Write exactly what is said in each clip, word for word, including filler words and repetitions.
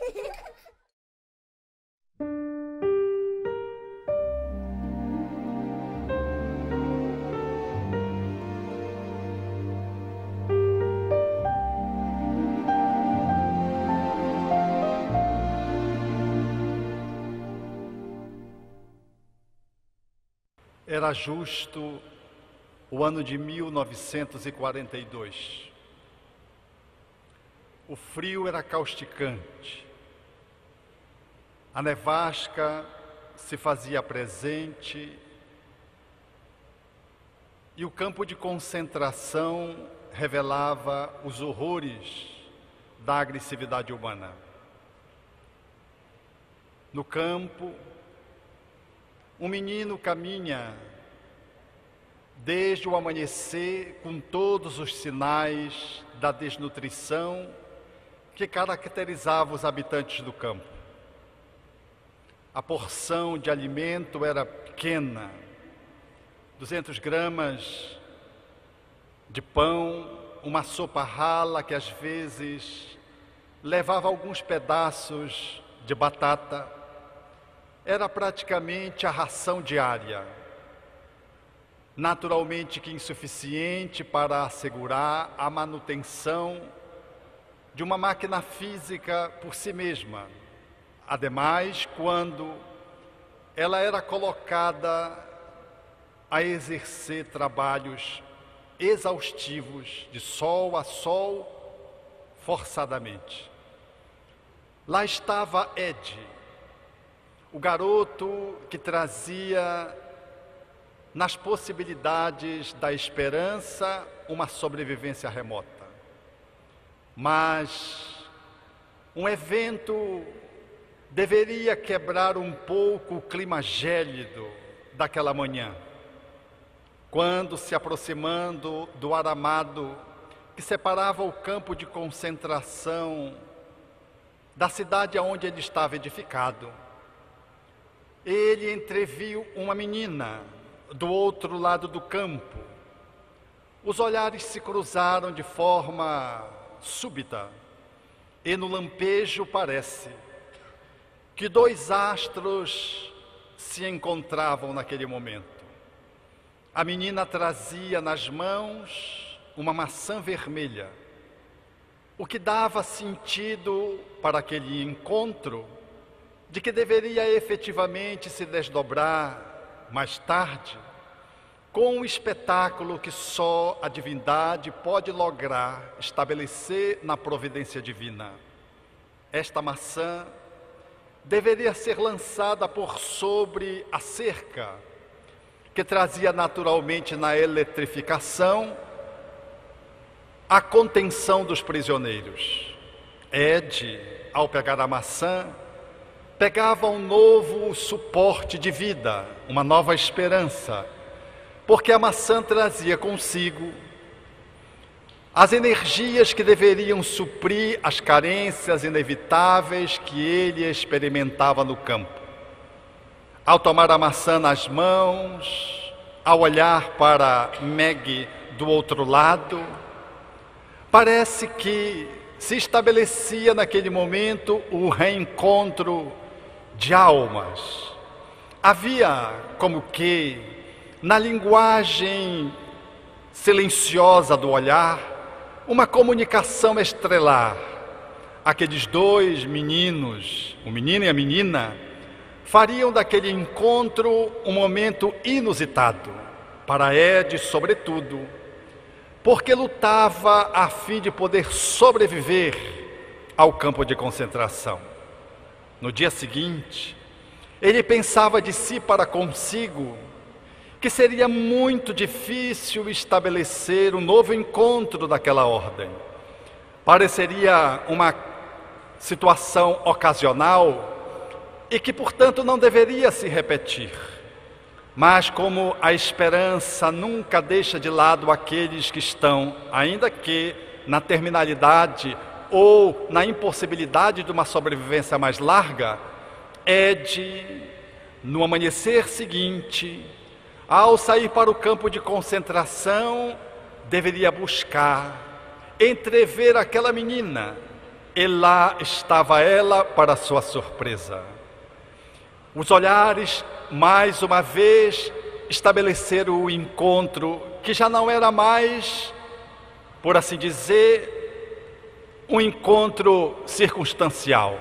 Era justo o ano de mil novecentos e quarenta e dois. O frio era causticante. A nevasca se fazia presente e o campo de concentração revelava os horrores da agressividade humana. No campo, um menino caminha desde o amanhecer com todos os sinais da desnutrição que caracterizava os habitantes do campo. A porção de alimento era pequena, duzentas gramas de pão, uma sopa rala que às vezes levava alguns pedaços de batata. Era praticamente a ração diária, naturalmente que insuficiente para assegurar a manutenção de uma máquina física por si mesma. Ademais, quando ela era colocada a exercer trabalhos exaustivos, de sol a sol, forçadamente. Lá estava Ed, o garoto que trazia nas possibilidades da esperança uma sobrevivência remota. Mas um evento deveria quebrar um pouco o clima gélido daquela manhã, quando, se aproximando do aramado que separava o campo de concentração da cidade onde ele estava edificado, ele entreviu uma menina do outro lado do campo. Os olhares se cruzaram de forma súbita e no lampejo parece que dois astros se encontravam naquele momento. A menina trazia nas mãos uma maçã vermelha, o que dava sentido para aquele encontro de que deveria efetivamente se desdobrar mais tarde com um espetáculo que só a divindade pode lograr estabelecer na providência divina. Esta maçã deveria ser lançada por sobre a cerca, que trazia naturalmente na eletrificação a contenção dos prisioneiros. Ed, ao pegar a maçã, pegava um novo suporte de vida, uma nova esperança, porque a maçã trazia consigo as energias que deveriam suprir as carências inevitáveis que ele experimentava no campo. Ao tomar a maçã nas mãos, ao olhar para Meg do outro lado, parece que se estabelecia naquele momento o reencontro de almas. Havia como que, na linguagem silenciosa do olhar, uma comunicação estrelar. Aqueles dois meninos, o menino e a menina, fariam daquele encontro um momento inusitado, para Ed, sobretudo, porque lutava a fim de poder sobreviver ao campo de concentração. No dia seguinte, ele pensava de si para consigo que seria muito difícil estabelecer um novo encontro daquela ordem. Pareceria uma situação ocasional e que, portanto, não deveria se repetir. Mas como a esperança nunca deixa de lado aqueles que estão, ainda que na terminalidade ou na impossibilidade de uma sobrevivência mais larga, Ed, no amanhecer seguinte, ao sair para o campo de concentração, deveria buscar, entrever aquela menina E lá estava ela para sua surpresa. Os olhares, mais uma vez, estabeleceram o encontro, que já não era mais, por assim dizer, um encontro circunstancial.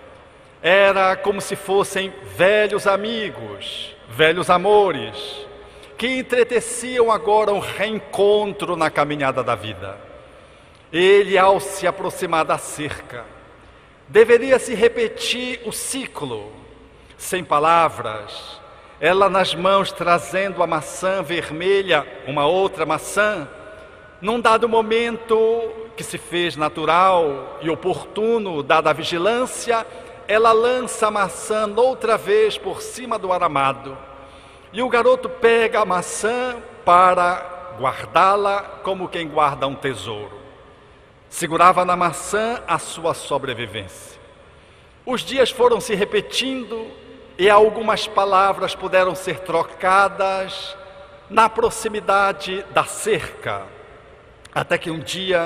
Era como se fossem velhos amigos, velhos amores, que entreteciam agora um reencontro na caminhada da vida. Ele, ao se aproximar da cerca, deveria se repetir o ciclo, sem palavras, ela nas mãos trazendo a maçã vermelha, uma outra maçã. Num dado momento que se fez natural e oportuno, dada a vigilância, ela lança a maçã outra vez por cima do aramado. E o garoto pega a maçã para guardá-la como quem guarda um tesouro. Segurava na maçã a sua sobrevivência. Os dias foram se repetindo e algumas palavras puderam ser trocadas na proximidade da cerca. Até que um dia,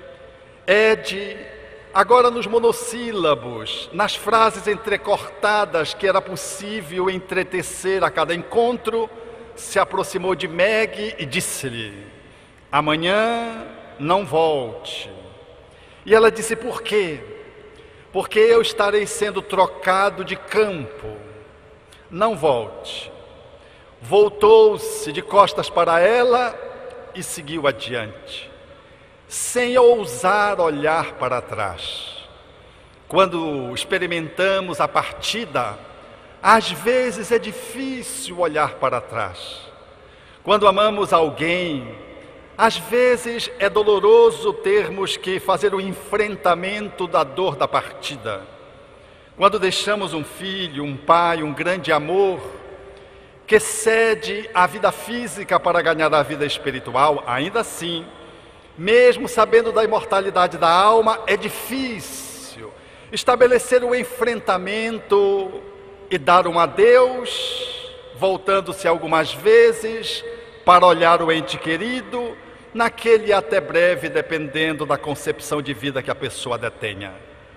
Ed, agora nos monossílabos, nas frases entrecortadas que era possível entretecer a cada encontro, se aproximou de Meg e disse-lhe: amanhã não volte. E ela disse: por quê? Porque eu estarei sendo trocado de campo. Não volte. Voltou-se de costas para ela e seguiu adiante, sem ousar olhar para trás. Quando experimentamos a partida, às vezes é difícil olhar para trás. Quando amamos alguém, às vezes é doloroso termos que fazer o enfrentamento da dor da partida. Quando deixamos um filho, um pai, um grande amor, que cede a vida física para ganhar a vida espiritual, ainda assim, mesmo sabendo da imortalidade da alma, é difícil estabelecer o enfrentamento e dar um adeus, voltando-se algumas vezes para olhar o ente querido, naquele até breve, dependendo da concepção de vida que a pessoa detenha.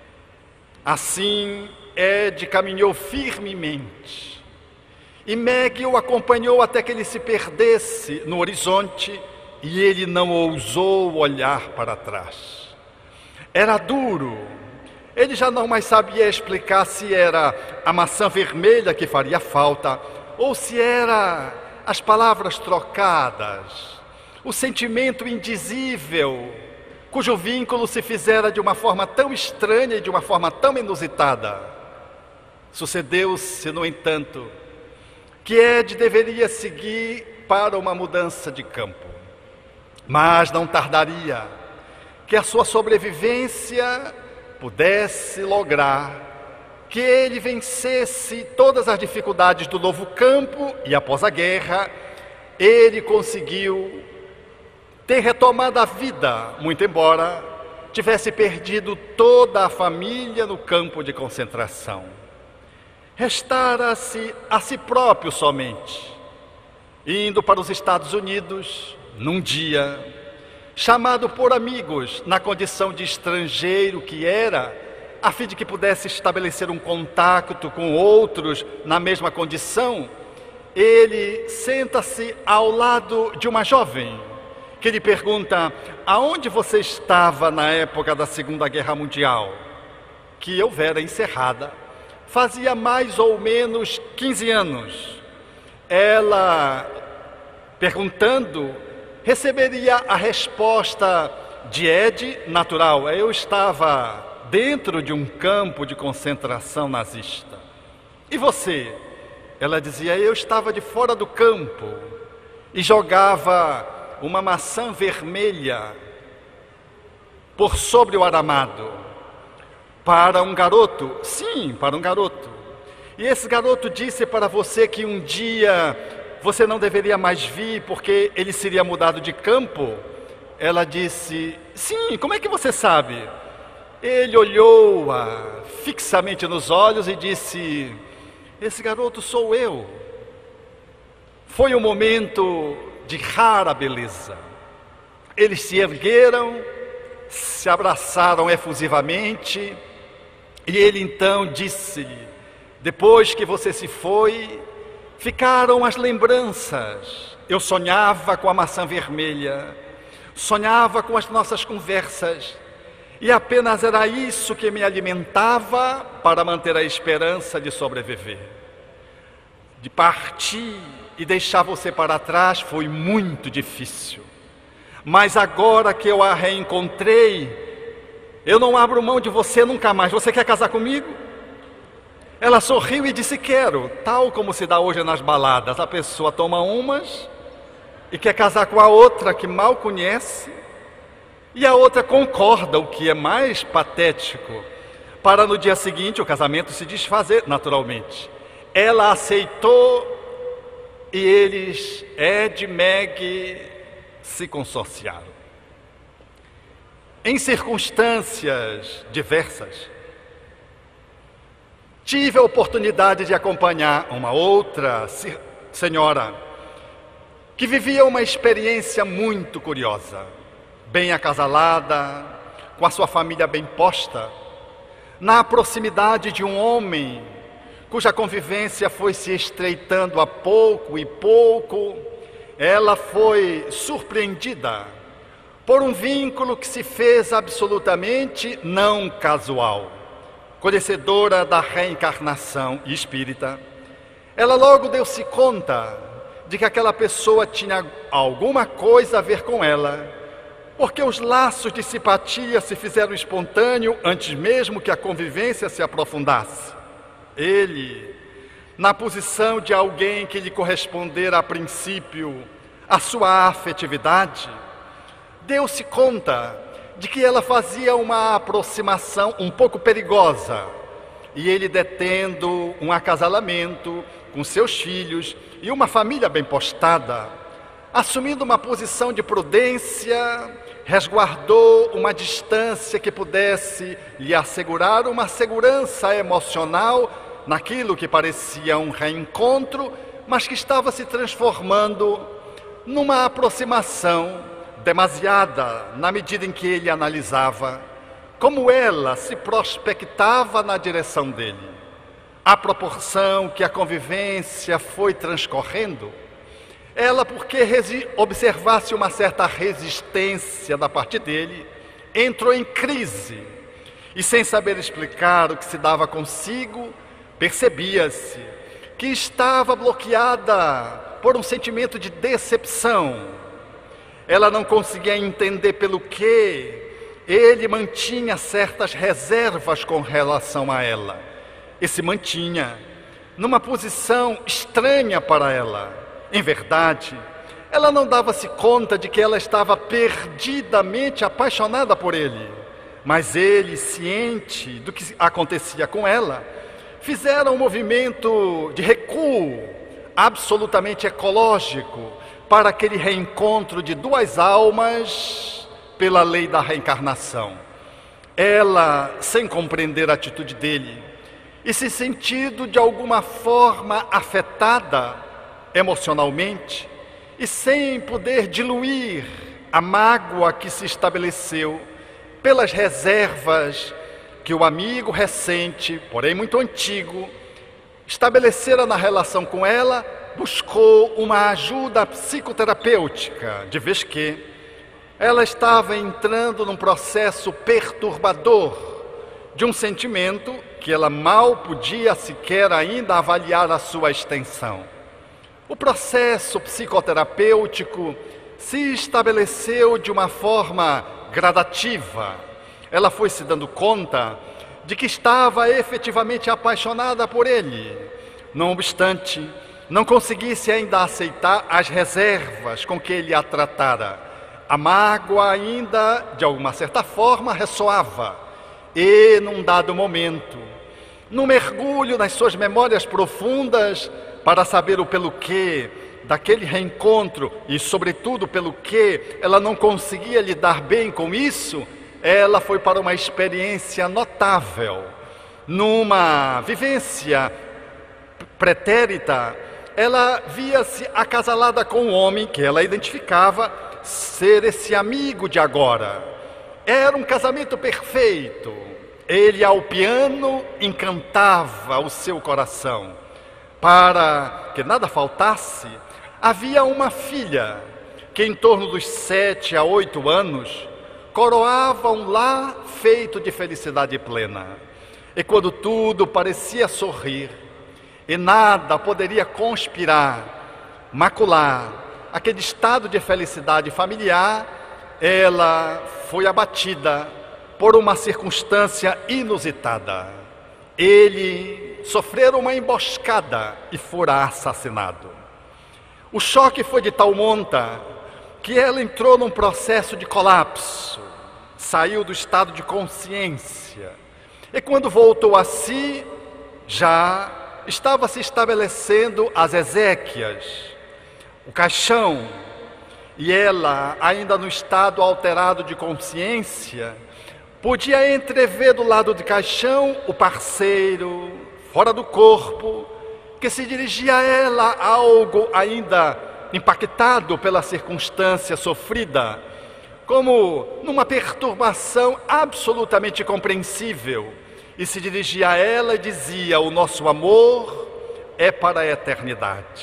Assim, Ed caminhou firmemente, e Meg o acompanhou até que ele se perdesse no horizonte, e ele não ousou olhar para trás. Era duro, ele já não mais sabia explicar se era a maçã vermelha que faria falta, ou se era as palavras trocadas, o sentimento indizível, cujo vínculo se fizera de uma forma tão estranha e de uma forma tão inusitada. Sucedeu-se, no entanto, que Ed deveria seguir para uma mudança de campo, mas não tardaria que a sua sobrevivência pudesse lograr que ele vencesse todas as dificuldades do novo campo, e após a guerra, ele conseguiu ter retomado a vida, muito embora tivesse perdido toda a família no campo de concentração. Restara-se a si próprio somente, indo para os Estados Unidos, num dia, chamado por amigos, na condição de estrangeiro que era, a fim de que pudesse estabelecer um contato com outros na mesma condição. Ele senta-se ao lado de uma jovem, que lhe pergunta: aonde você estava na época da Segunda Guerra Mundial? Que houvera encerrada fazia mais ou menos quinze anos. Ela, perguntando, receberia a resposta de Ed natural: eu estava dentro de um campo de concentração nazista. E você? Ela dizia: eu estava de fora do campo e jogava uma maçã vermelha por sobre o aramado. Para um garoto? Sim, para um garoto. E esse garoto disse para você que um dia você não deveria mais vir porque ele seria mudado de campo? Ela disse: sim, como é que você sabe? Ele olhou-a fixamente nos olhos e disse: esse garoto sou eu. Foi um momento de rara beleza. Eles se ergueram, se abraçaram efusivamente e ele então disse-lhe: depois que você se foi, ficaram as lembranças. Eu sonhava com a maçã vermelha, sonhava com as nossas conversas, e apenas era isso que me alimentava para manter a esperança de sobreviver. De partir e deixar você para trás foi muito difícil. Mas agora que eu a reencontrei, eu não abro mão de você nunca mais. Você quer casar comigo? Ela sorriu e disse: quero. Tal como se dá hoje nas baladas. A pessoa toma umas e quer casar com a outra que mal conhece, e a outra concorda, o que é mais patético, para no dia seguinte o casamento se desfazer naturalmente. Ela aceitou e eles, Ed e Meg, se consorciaram. Em circunstâncias diversas, tive a oportunidade de acompanhar uma outra senhora que vivia uma experiência muito curiosa, bem acasalada, com a sua família bem posta, na proximidade de um homem cuja convivência foi se estreitando a pouco e pouco. Ela foi surpreendida por um vínculo que se fez absolutamente não casual. Conhecedora da reencarnação espírita, ela logo deu-se conta de que aquela pessoa tinha alguma coisa a ver com ela, porque os laços de simpatia se fizeram espontâneos antes mesmo que a convivência se aprofundasse. Ele, na posição de alguém que lhe correspondera a princípio a sua afetividade, deu-se conta de que ela fazia uma aproximação um pouco perigosa, e ele, detendo um acasalamento com seus filhos e uma família bem postada, assumindo uma posição de prudência, resguardou uma distância que pudesse lhe assegurar uma segurança emocional naquilo que parecia um reencontro, mas que estava se transformando numa aproximação demasiada, na medida em que ele analisava como ela se prospectava na direção dele. À proporção que a convivência foi transcorrendo, ela, porque observasse uma certa resistência da parte dele, entrou em crise e, sem saber explicar o que se dava consigo, percebia-se que estava bloqueada por um sentimento de decepção. Ela não conseguia entender pelo que ele mantinha certas reservas com relação a ela, e se mantinha numa posição estranha para ela. Em verdade, ela não dava-se conta de que ela estava perdidamente apaixonada por ele, mas ele, ciente do que acontecia com ela, fizeram um movimento de recuo absolutamente ecológico para aquele reencontro de duas almas pela lei da reencarnação. Ela, sem compreender a atitude dele e se sentindo de alguma forma afetada emocionalmente e sem poder diluir a mágoa que se estabeleceu pelas reservas que o amigo recente, porém muito antigo, estabelecera na relação com ela, buscou uma ajuda psicoterapêutica, de vez que ela estava entrando num processo perturbador de um sentimento que ela mal podia sequer ainda avaliar a sua extensão. O processo psicoterapêutico se estabeleceu de uma forma gradativa. Ela foi se dando conta de que estava efetivamente apaixonada por ele. Não obstante, não conseguisse ainda aceitar as reservas com que ele a tratara. A mágoa ainda, de alguma certa forma, ressoava. E, num dado momento, num mergulho nas suas memórias profundas, para saber o pelo que daquele reencontro e, sobretudo, pelo que ela não conseguia lidar bem com isso, ela foi para uma experiência notável. Numa vivência pretérita, ela via-se acasalada com um homem que ela identificava ser esse amigo de agora. Era um casamento perfeito. Ele ao piano encantava o seu coração. Para que nada faltasse, havia uma filha que em torno dos sete a oito anos coroava um lar feito de felicidade plena. E quando tudo parecia sorrir e nada poderia conspirar, macular aquele estado de felicidade familiar, ela foi abatida por uma circunstância inusitada. Ele sofreu uma emboscada e fora assassinado. O choque foi de tal monta que ela entrou num processo de colapso, saiu do estado de consciência, e quando voltou a si, já estava se estabelecendo as exéquias, o caixão, e ela, ainda no estado alterado de consciência, podia entrever do lado de caixão o parceiro, fora do corpo, que se dirigia a ela, algo ainda impactado pela circunstância sofrida, como numa perturbação absolutamente compreensível, e se dirigia a ela e dizia: o nosso amor é para a eternidade.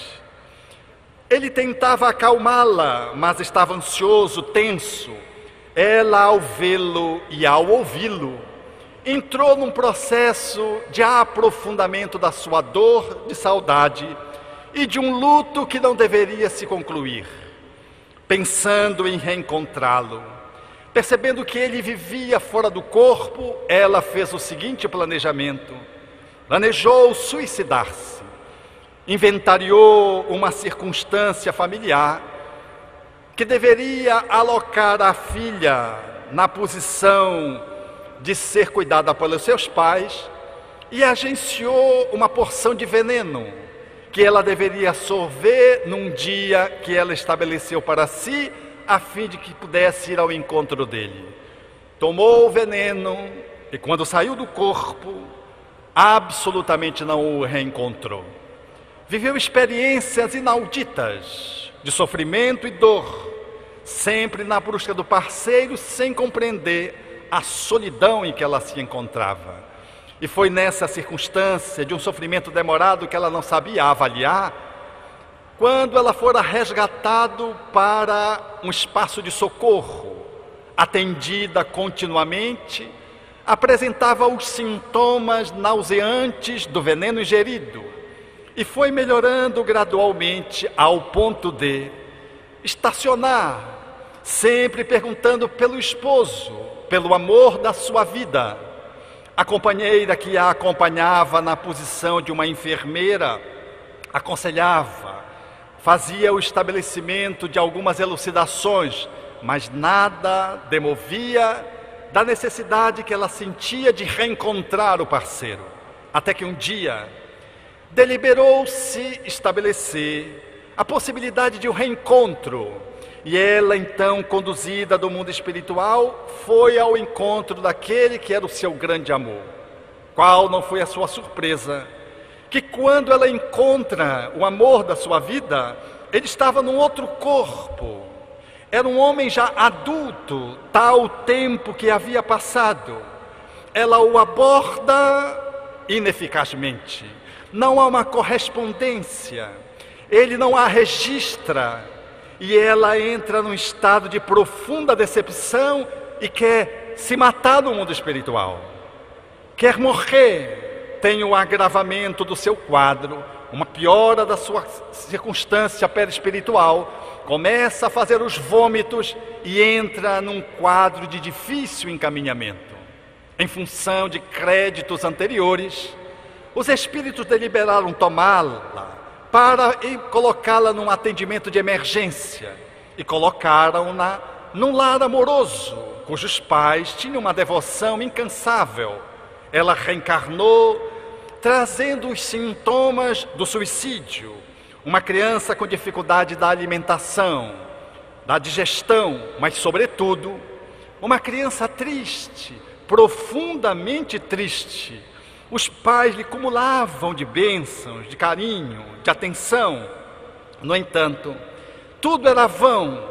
Ele tentava acalmá-la, mas estava ansioso, tenso. Ela, ao vê-lo e ao ouvi-lo, entrou num processo de aprofundamento da sua dor de saudade e de um luto que não deveria se concluir. Pensando em reencontrá-lo, percebendo que ele vivia fora do corpo, ela fez o seguinte planejamento: planejou suicidar-se, inventariou uma circunstância familiar que deveria alocar a filha na posição de ser cuidada pelos seus pais e agenciou uma porção de veneno que ela deveria sorver num dia que ela estabeleceu para si, a fim de que pudesse ir ao encontro dele. Tomou o veneno e quando saiu do corpo, absolutamente não o reencontrou. Viveu experiências inauditas de sofrimento e dor, sempre na busca do parceiro, sem compreender a solidão em que ela se encontrava. E foi nessa circunstância de um sofrimento demorado que ela não sabia avaliar, quando ela fora resgatado para um espaço de socorro, atendida continuamente, apresentava os sintomas nauseantes do veneno ingerido e foi melhorando gradualmente ao ponto de estacionar, sempre perguntando pelo esposo, pelo amor da sua vida. A companheira que a acompanhava na posição de uma enfermeira aconselhava, fazia o estabelecimento de algumas elucidações, mas nada demovia da necessidade que ela sentia de reencontrar o parceiro. Até que um dia deliberou-se estabelecer a possibilidade de um reencontro, e ela então, conduzida do mundo espiritual, foi ao encontro daquele que era o seu grande amor. Qual não foi a sua surpresa? Que quando ela encontra o amor da sua vida, ele estava num outro corpo. Era um homem já adulto, tal o tempo que havia passado. Ela o aborda ineficazmente. Não há uma correspondência. Ele não a registra. E ela entra num estado de profunda decepção e quer se matar no mundo espiritual. Quer morrer. Tem o agravamento do seu quadro, uma piora da sua circunstância perispiritual, começa a fazer os vômitos e entra num quadro de difícil encaminhamento. Em função de créditos anteriores, os espíritos deliberaram tomá-la para colocá-la num atendimento de emergência e colocaram-na num lar amoroso, cujos pais tinham uma devoção incansável. Ela reencarnou, trazendo os sintomas do suicídio. Uma criança com dificuldade da alimentação, da digestão, mas sobretudo, uma criança triste, profundamente triste. Os pais lhe cumulavam de bênçãos, de carinho, de atenção. No entanto, tudo era vão.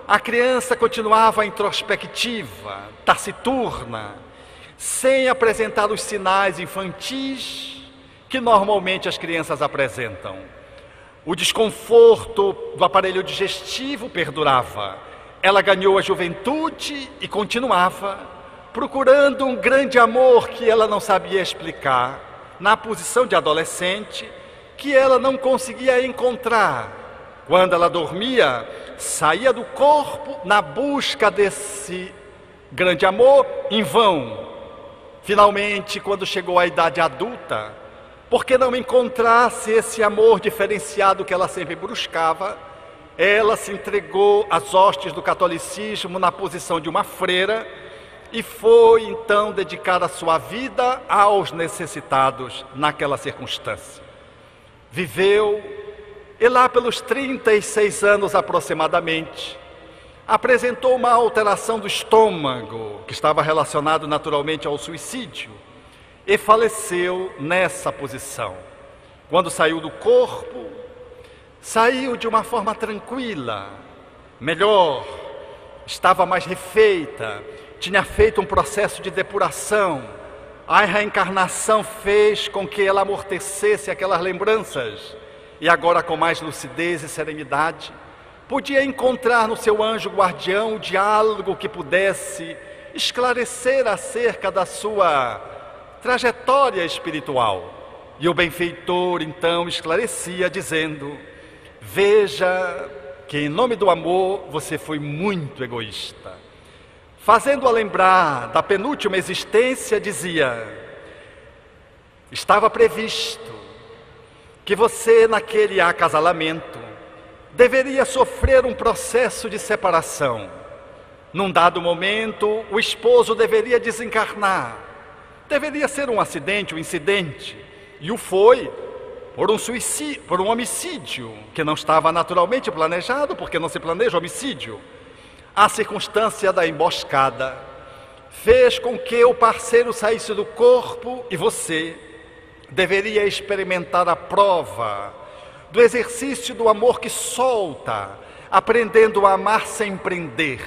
A criança continuava introspectiva, taciturna, sem apresentar os sinais infantis que normalmente as crianças apresentam. O desconforto do aparelho digestivo perdurava. Ela ganhou a juventude e continuava procurando um grande amor que ela não sabia explicar, na posição de adolescente, que ela não conseguia encontrar. Quando ela dormia, saía do corpo na busca desse grande amor em vão. Finalmente, quando chegou à idade adulta, porque não encontrasse esse amor diferenciado que ela sempre buscava, ela se entregou às hostes do catolicismo na posição de uma freira e foi então dedicar a sua vida aos necessitados naquela circunstância. Viveu, e lá pelos trinta e seis anos aproximadamente, apresentou uma alteração do estômago, que estava relacionado naturalmente ao suicídio, e faleceu nessa posição. Quando saiu do corpo, saiu de uma forma tranquila, melhor, estava mais refeita, tinha feito um processo de depuração. A reencarnação fez com que ela amortecesse aquelas lembranças e agora, com mais lucidez e serenidade, podia encontrar no seu anjo guardião o diálogo que pudesse esclarecer acerca da sua trajetória espiritual. E o benfeitor então esclarecia dizendo: veja que em nome do amor você foi muito egoísta. Fazendo-a lembrar da penúltima existência, dizia: estava previsto que você, naquele acasalamento, deveria sofrer um processo de separação. Num dado momento, o esposo deveria desencarnar. Deveria ser um acidente, um incidente, e o foi por um suicídio, por um homicídio, que não estava naturalmente planejado, porque não se planeja homicídio. A circunstância da emboscada fez com que o parceiro saísse do corpo e você deveria experimentar a prova do exercício do amor que solta, aprendendo a amar sem prender.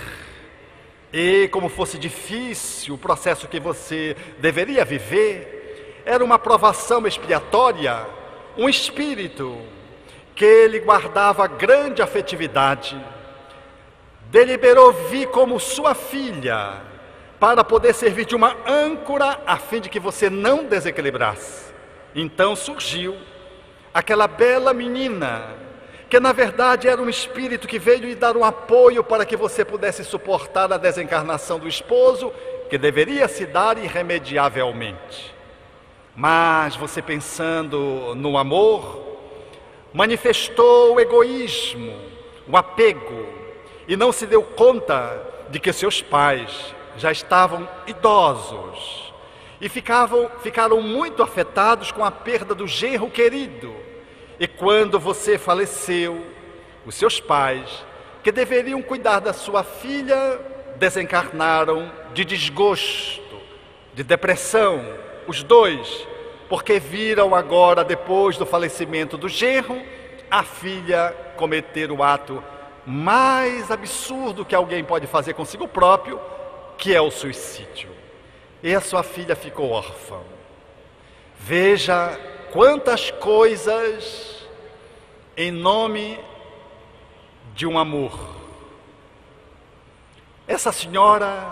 E como fosse difícil o processo que você deveria viver, era uma provação expiatória, um espírito que ele guardava grande afetividade, deliberou vir como sua filha, para poder servir de uma âncora, a fim de que você não desequilibrasse. Então surgiu aquela bela menina, que na verdade era um espírito que veio lhe dar um apoio para que você pudesse suportar a desencarnação do esposo, que deveria se dar irremediavelmente. Mas você, pensando no amor, manifestou o egoísmo, o apego, e não se deu conta de que seus pais já estavam idosos e ficavam, ficaram muito afetados com a perda do genro querido. E quando você faleceu, os seus pais, que deveriam cuidar da sua filha, desencarnaram de desgosto, de depressão, os dois, porque viram agora, depois do falecimento do genro, a filha cometer o ato mais absurdo que alguém pode fazer consigo próprio, que é o suicídio. E a sua filha ficou órfã. Veja quantas coisas em nome de um amor. Essa senhora,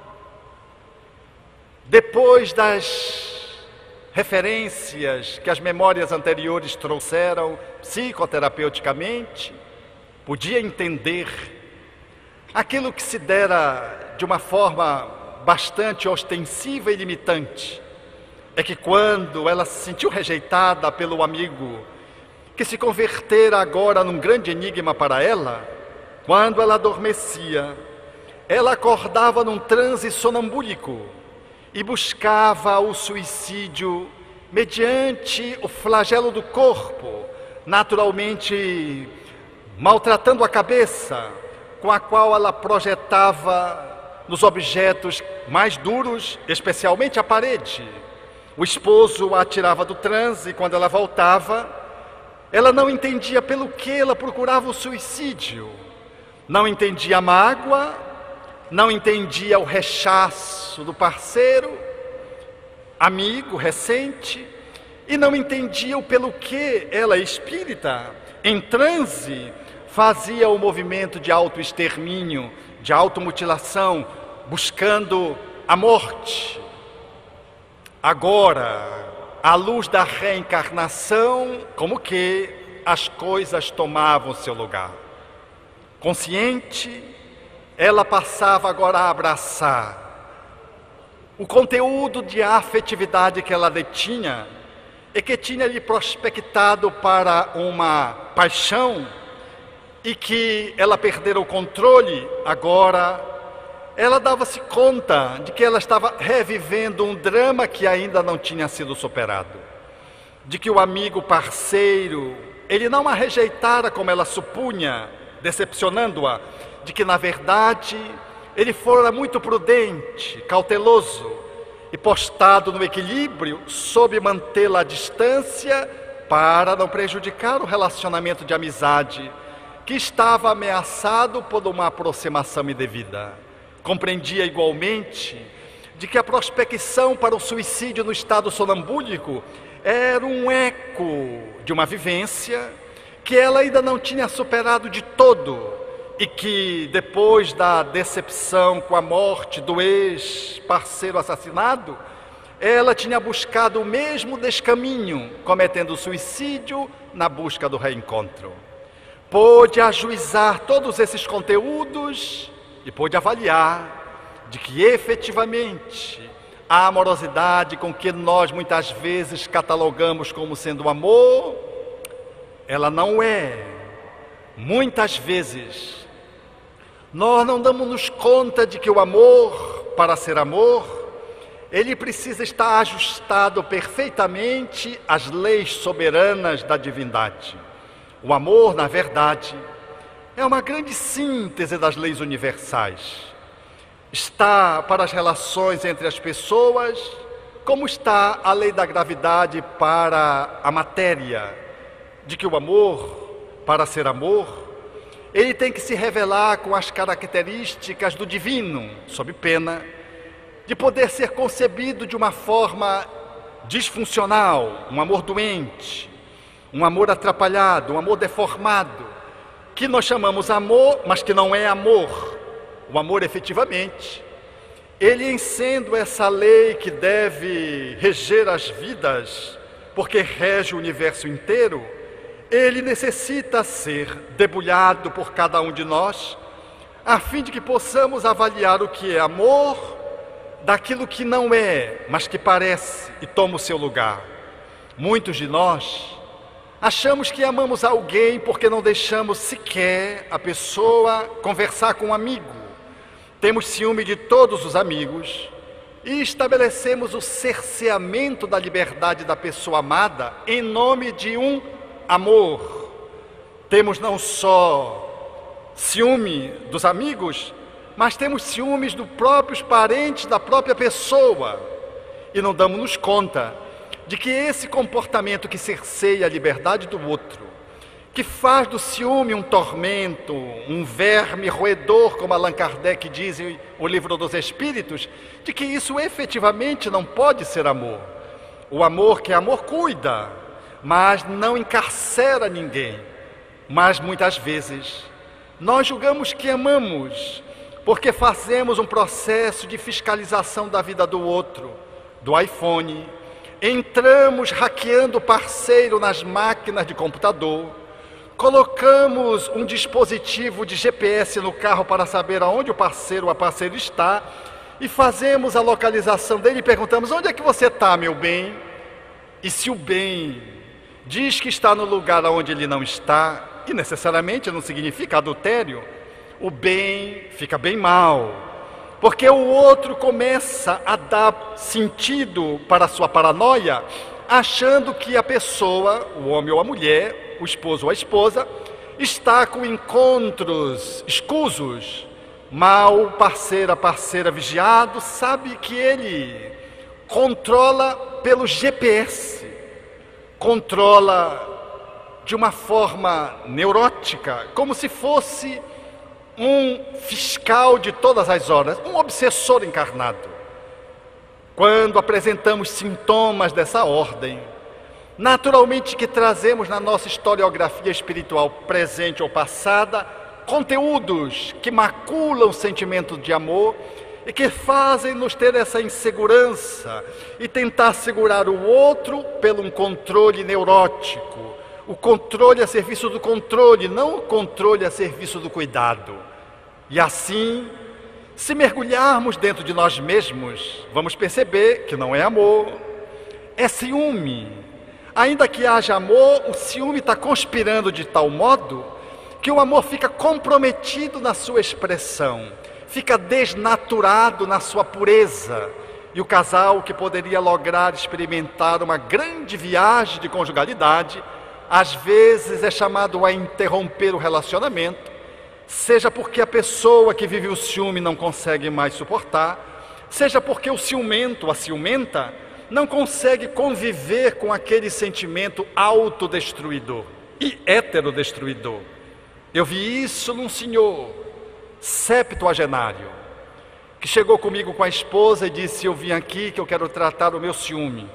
depois das referências que as memórias anteriores trouxeram psicoterapeuticamente, podia entender aquilo que se dera de uma forma bastante ostensiva e limitante. É que quando ela se sentiu rejeitada pelo amigo, que se convertera agora num grande enigma para ela, quando ela adormecia, ela acordava num transe sonambúlico e buscava o suicídio mediante o flagelo do corpo, naturalmente maltratando a cabeça, com a qual ela projetava nos objetos mais duros, especialmente a parede. O esposo a tirava do transe e quando ela voltava, ela não entendia pelo que ela procurava o suicídio. Não entendia a mágoa, não entendia o rechaço do parceiro, amigo recente, e não entendia o pelo que ela, espírita, em transe, fazia o movimento de autoextermínio, de automutilação, buscando a morte. Agora, à luz da reencarnação, como que as coisas tomavam seu lugar. Consciente, ela passava agora a abraçar o conteúdo de afetividade que ela detinha e que tinha lhe prospectado para uma paixão e que ela perdera o controle. Agora ela dava-se conta de que ela estava revivendo um drama que ainda não tinha sido superado, de que o amigo parceiro, ele não a rejeitara como ela supunha, decepcionando-a, de que na verdade ele fora muito prudente, cauteloso e postado no equilíbrio, soube mantê-la à distância para não prejudicar o relacionamento de amizade que estava ameaçado por uma aproximação indevida. Compreendia igualmente de que a prospecção para o suicídio no estado sonambúlico era um eco de uma vivência que ela ainda não tinha superado de todo e que, depois da decepção com a morte do ex-parceiro assassinado, ela tinha buscado o mesmo descaminho, cometendo suicídio na busca do reencontro. Pôde ajuizar todos esses conteúdos e pôde avaliar de que efetivamente a amorosidade com que nós muitas vezes catalogamos como sendo amor, ela não é. Muitas vezes nós não damos-nos conta de que o amor, para ser amor, ele precisa estar ajustado perfeitamente às leis soberanas da divindade. O amor, na verdade, é uma grande síntese das leis universais. Está para as relações entre as pessoas, como está a lei da gravidade para a matéria, de que o amor, para ser amor, ele tem que se revelar com as características do divino, sob pena de poder ser concebido de uma forma disfuncional, um amor doente, um amor atrapalhado, um amor deformado, que nós chamamos amor, mas que não é amor. O amor, efetivamente, ele, em sendo essa lei que deve reger as vidas, porque rege o universo inteiro, ele necessita ser debulhado por cada um de nós, a fim de que possamos avaliar o que é amor daquilo que não é, mas que parece e toma o seu lugar. Muitos de nós achamos que amamos alguém porque não deixamos sequer a pessoa conversar com um amigo. Temos ciúme de todos os amigos e estabelecemos o cerceamento da liberdade da pessoa amada em nome de um amor. Temos não só ciúme dos amigos, mas temos ciúmes dos próprios parentes da própria pessoa e não damos-nos conta de que esse comportamento que cerceia a liberdade do outro, que faz do ciúme um tormento, um verme roedor, como Allan Kardec diz em O Livro dos Espíritos, de que isso efetivamente não pode ser amor. O amor que é amor cuida, mas não encarcera ninguém. Mas muitas vezes nós julgamos que amamos porque fazemos um processo de fiscalização da vida do outro, do iPhone, entramos hackeando o parceiro nas máquinas de computador, colocamos um dispositivo de G P S no carro para saber aonde o parceiro ou a parceira está e fazemos a localização dele e perguntamos: onde é que você está, meu bem? E se o bem diz que está no lugar onde ele não está, e necessariamente não significa adultério, o bem fica bem mal, porque o outro começa a dar sentido para a sua paranoia, achando que a pessoa, o homem ou a mulher, o esposo ou a esposa, está com encontros escusos. Mal o parceiro, a parceira vigiado, sabe que ele controla pelo G P S, controla de uma forma neurótica, como se fosse um fiscal de todas as horas, um obsessor encarnado. Quando apresentamos sintomas dessa ordem, naturalmente que trazemos na nossa historiografia espiritual presente ou passada, conteúdos que maculam o sentimento de amor e que fazem-nos ter essa insegurança e tentar segurar o outro pelo um controle neurótico. O controle a serviço do controle, não o controle a serviço do cuidado. E assim, se mergulharmos dentro de nós mesmos, vamos perceber que não é amor, é ciúme. Ainda que haja amor, o ciúme está conspirando de tal modo que o amor fica comprometido na sua expressão, fica desnaturado na sua pureza. E o casal que poderia lograr experimentar uma grande viagem de conjugalidade, às vezes é chamado a interromper o relacionamento, seja porque a pessoa que vive o ciúme não consegue mais suportar, seja porque o ciumento, a ciumenta, não consegue conviver com aquele sentimento autodestruidor e heterodestruidor. Eu vi isso num senhor septuagenário, que chegou comigo com a esposa e disse: eu vim aqui que eu quero tratar o meu ciúme.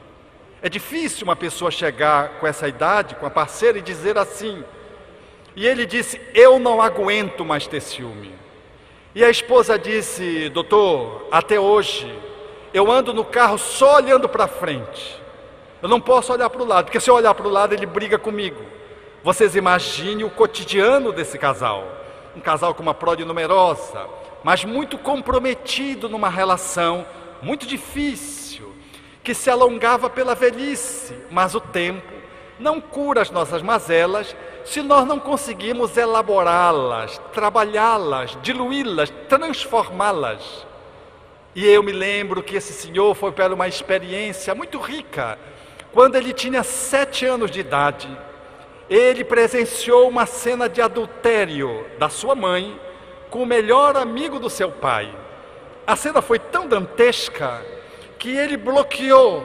É difícil uma pessoa chegar com essa idade, com a parceira, e dizer assim. E ele disse: eu não aguento mais ter ciúme. E a esposa disse: doutor, até hoje eu ando no carro só olhando para frente. Eu não posso olhar para o lado, porque se eu olhar para o lado ele briga comigo. Vocês imaginem o cotidiano desse casal. Um casal com uma prole numerosa, mas muito comprometido numa relação muito difícil, que se alongava pela velhice, mas o tempo não cura as nossas mazelas se nós não conseguimos elaborá-las, trabalhá-las, diluí-las, transformá-las. E eu me lembro que esse senhor foi para uma experiência muito rica. Quando ele tinha sete anos de idade, ele presenciou uma cena de adultério da sua mãe com o melhor amigo do seu pai. A cena foi tão dantesca que ele bloqueou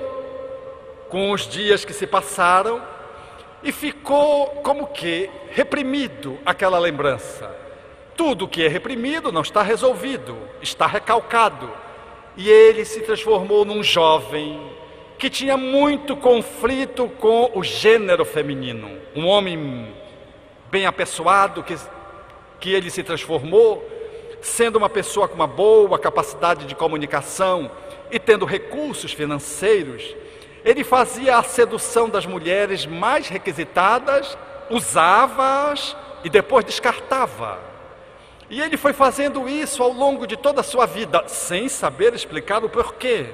com os dias que se passaram e ficou como que reprimido aquela lembrança. Tudo que é reprimido não está resolvido, está recalcado. E ele se transformou num jovem que tinha muito conflito com o gênero feminino. Um homem bem apessoado que, que ele se transformou, sendo uma pessoa com uma boa capacidade de comunicação e tendo recursos financeiros. Ele fazia a sedução das mulheres mais requisitadas, usava-as e depois descartava. E ele foi fazendo isso ao longo de toda a sua vida, sem saber explicar o porquê.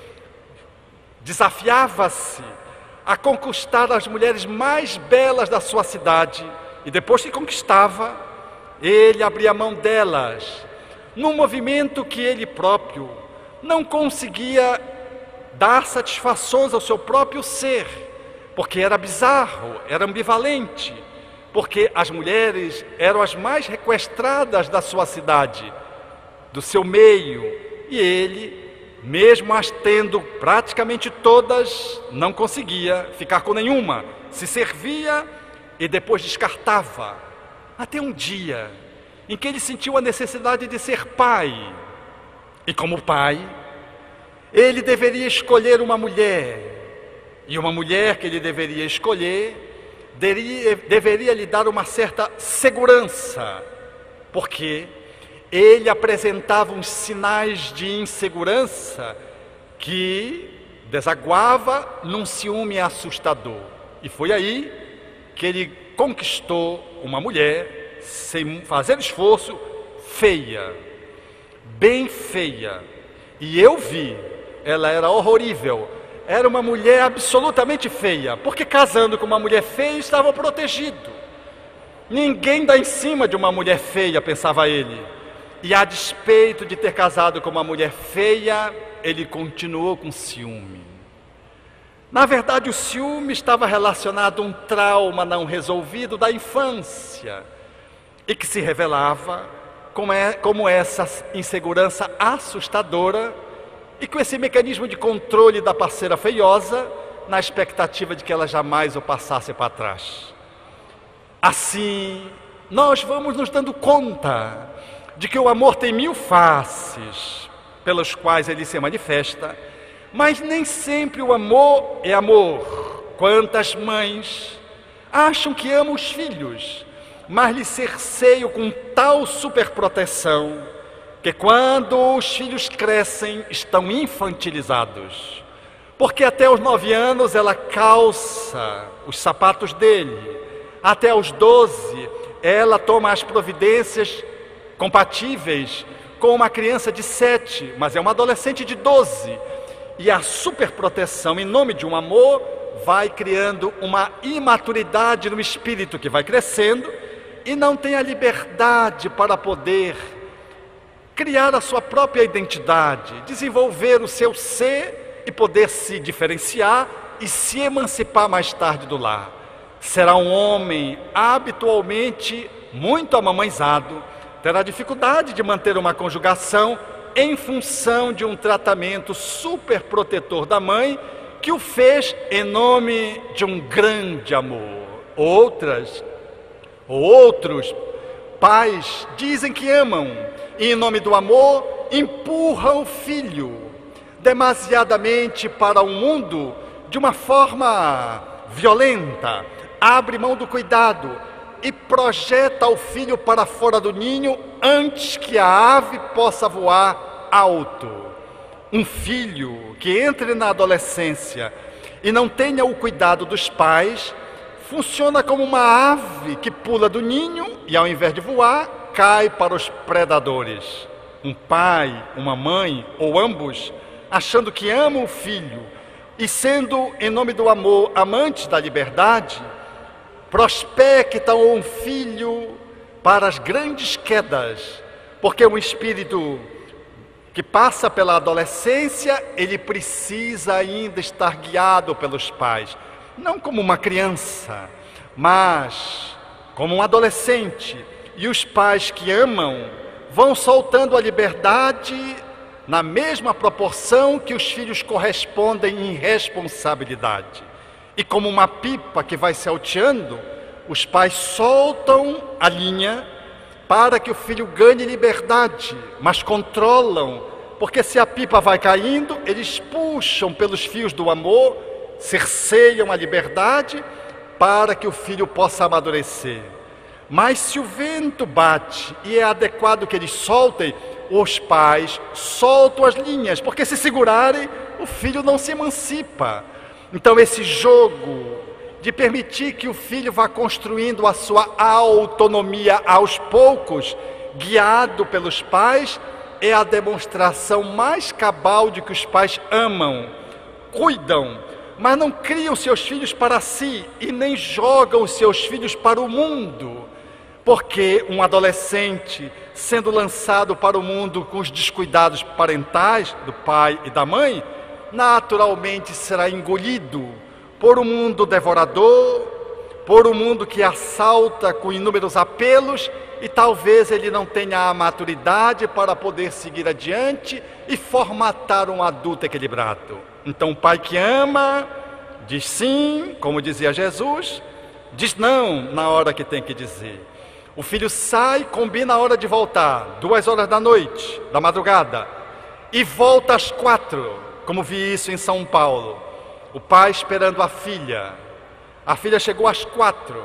Desafiava-se a conquistar as mulheres mais belas da sua cidade, e depois que conquistava, ele abria mão delas, num movimento que ele próprio não conseguia dar satisfações ao seu próprio ser, porque era bizarro, era ambivalente, porque as mulheres eram as mais requestradas da sua cidade, do seu meio, e ele, mesmo as tendo praticamente todas, não conseguia ficar com nenhuma, se servia e depois descartava, até um dia em que ele sentiu a necessidade de ser pai, e como pai, ele deveria escolher uma mulher, e uma mulher que ele deveria escolher, deveria, deveria lhe dar uma certa segurança, porque ele apresentava uns sinais de insegurança que desaguava num ciúme assustador. E foi aí que ele conquistou uma mulher, sem fazer esforço, feia, bem feia. E eu vi, ela era horrível, era uma mulher absolutamente feia, porque casando com uma mulher feia estava protegido. Ninguém dá em cima de uma mulher feia, pensava ele. E a despeito de ter casado com uma mulher feia, ele continuou com ciúme. Na verdade, o ciúme estava relacionado a um trauma não resolvido da infância, e que se revelava como, é, como essa insegurança assustadora, e com esse mecanismo de controle da parceira feiosa, na expectativa de que ela jamais o passasse para trás. Assim, nós vamos nos dando conta de que o amor tem mil faces pelas quais ele se manifesta, mas nem sempre o amor é amor. Quantas mães acham que amam os filhos, mas lhes cerceiam com tal superproteção que quando os filhos crescem estão infantilizados, porque até os nove anos ela calça os sapatos dele, até os doze ela toma as providências compatíveis com uma criança de sete, mas é uma adolescente de doze, e a superproteção em nome de um amor vai criando uma imaturidade no espírito que vai crescendo e não tem a liberdade para poder criar a sua própria identidade, desenvolver o seu ser e poder se diferenciar e se emancipar mais tarde do lar. Será um homem habitualmente muito amamãezado, terá dificuldade de manter uma conjugação em função de um tratamento super protetor da mãe que o fez em nome de um grande amor. Outras, ou outros pais dizem que amam e em nome do amor empurram o filho demasiadamente para o mundo de uma forma violenta, abre mão do cuidado e projeta o filho para fora do ninho antes que a ave possa voar alto. Um filho que entre na adolescência e não tenha o cuidado dos pais, funciona como uma ave que pula do ninho e ao invés de voar, cai para os predadores. Um pai, uma mãe ou ambos, achando que amam o filho e sendo em nome do amor amantes da liberdade, prospectam um filho para as grandes quedas, porque um espírito que passa pela adolescência, ele precisa ainda estar guiado pelos pais, não como uma criança, mas como um adolescente. E os pais que amam vão soltando a liberdade na mesma proporção que os filhos correspondem em responsabilidade. E como uma pipa que vai se alteando, os pais soltam a linha para que o filho ganhe liberdade, mas controlam, porque se a pipa vai caindo, eles puxam pelos fios do amor, cerceiam a liberdade para que o filho possa amadurecer. Mas se o vento bate e é adequado que eles soltem, os pais soltam as linhas, porque se segurarem, o filho não se emancipa. Então esse jogo de permitir que o filho vá construindo a sua autonomia aos poucos, guiado pelos pais, é a demonstração mais cabal de que os pais amam, cuidam, mas não criam seus filhos para si e nem jogam os seus filhos para o mundo. Porque um adolescente sendo lançado para o mundo com os descuidados parentais do pai e da mãe, naturalmente será engolido por um mundo devorador, por um mundo que assalta com inúmeros apelos, e talvez ele não tenha a maturidade para poder seguir adiante e formatar um adulto equilibrado. Então o pai que ama, diz sim, como dizia Jesus, diz não na hora que tem que dizer. O filho sai, combina a hora de voltar, duas horas da noite, da madrugada, e volta às quatro, como vi isso em São Paulo. O pai esperando a filha. A filha chegou às quatro.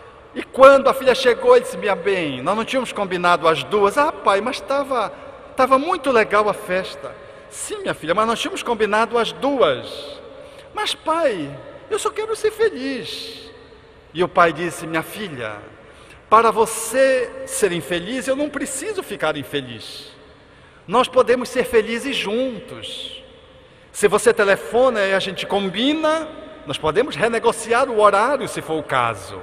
E quando a filha chegou, ele disse: minha bem, nós não tínhamos combinado às duas. Ah, pai, mas estava estava muito legal a festa. Sim, minha filha, mas nós tínhamos combinado às duas. Mas, pai, eu só quero ser feliz. E o pai disse: minha filha, para você ser infeliz, eu não preciso ficar infeliz. Nós podemos ser felizes juntos. Se você telefona e a gente combina, nós podemos renegociar o horário, se for o caso.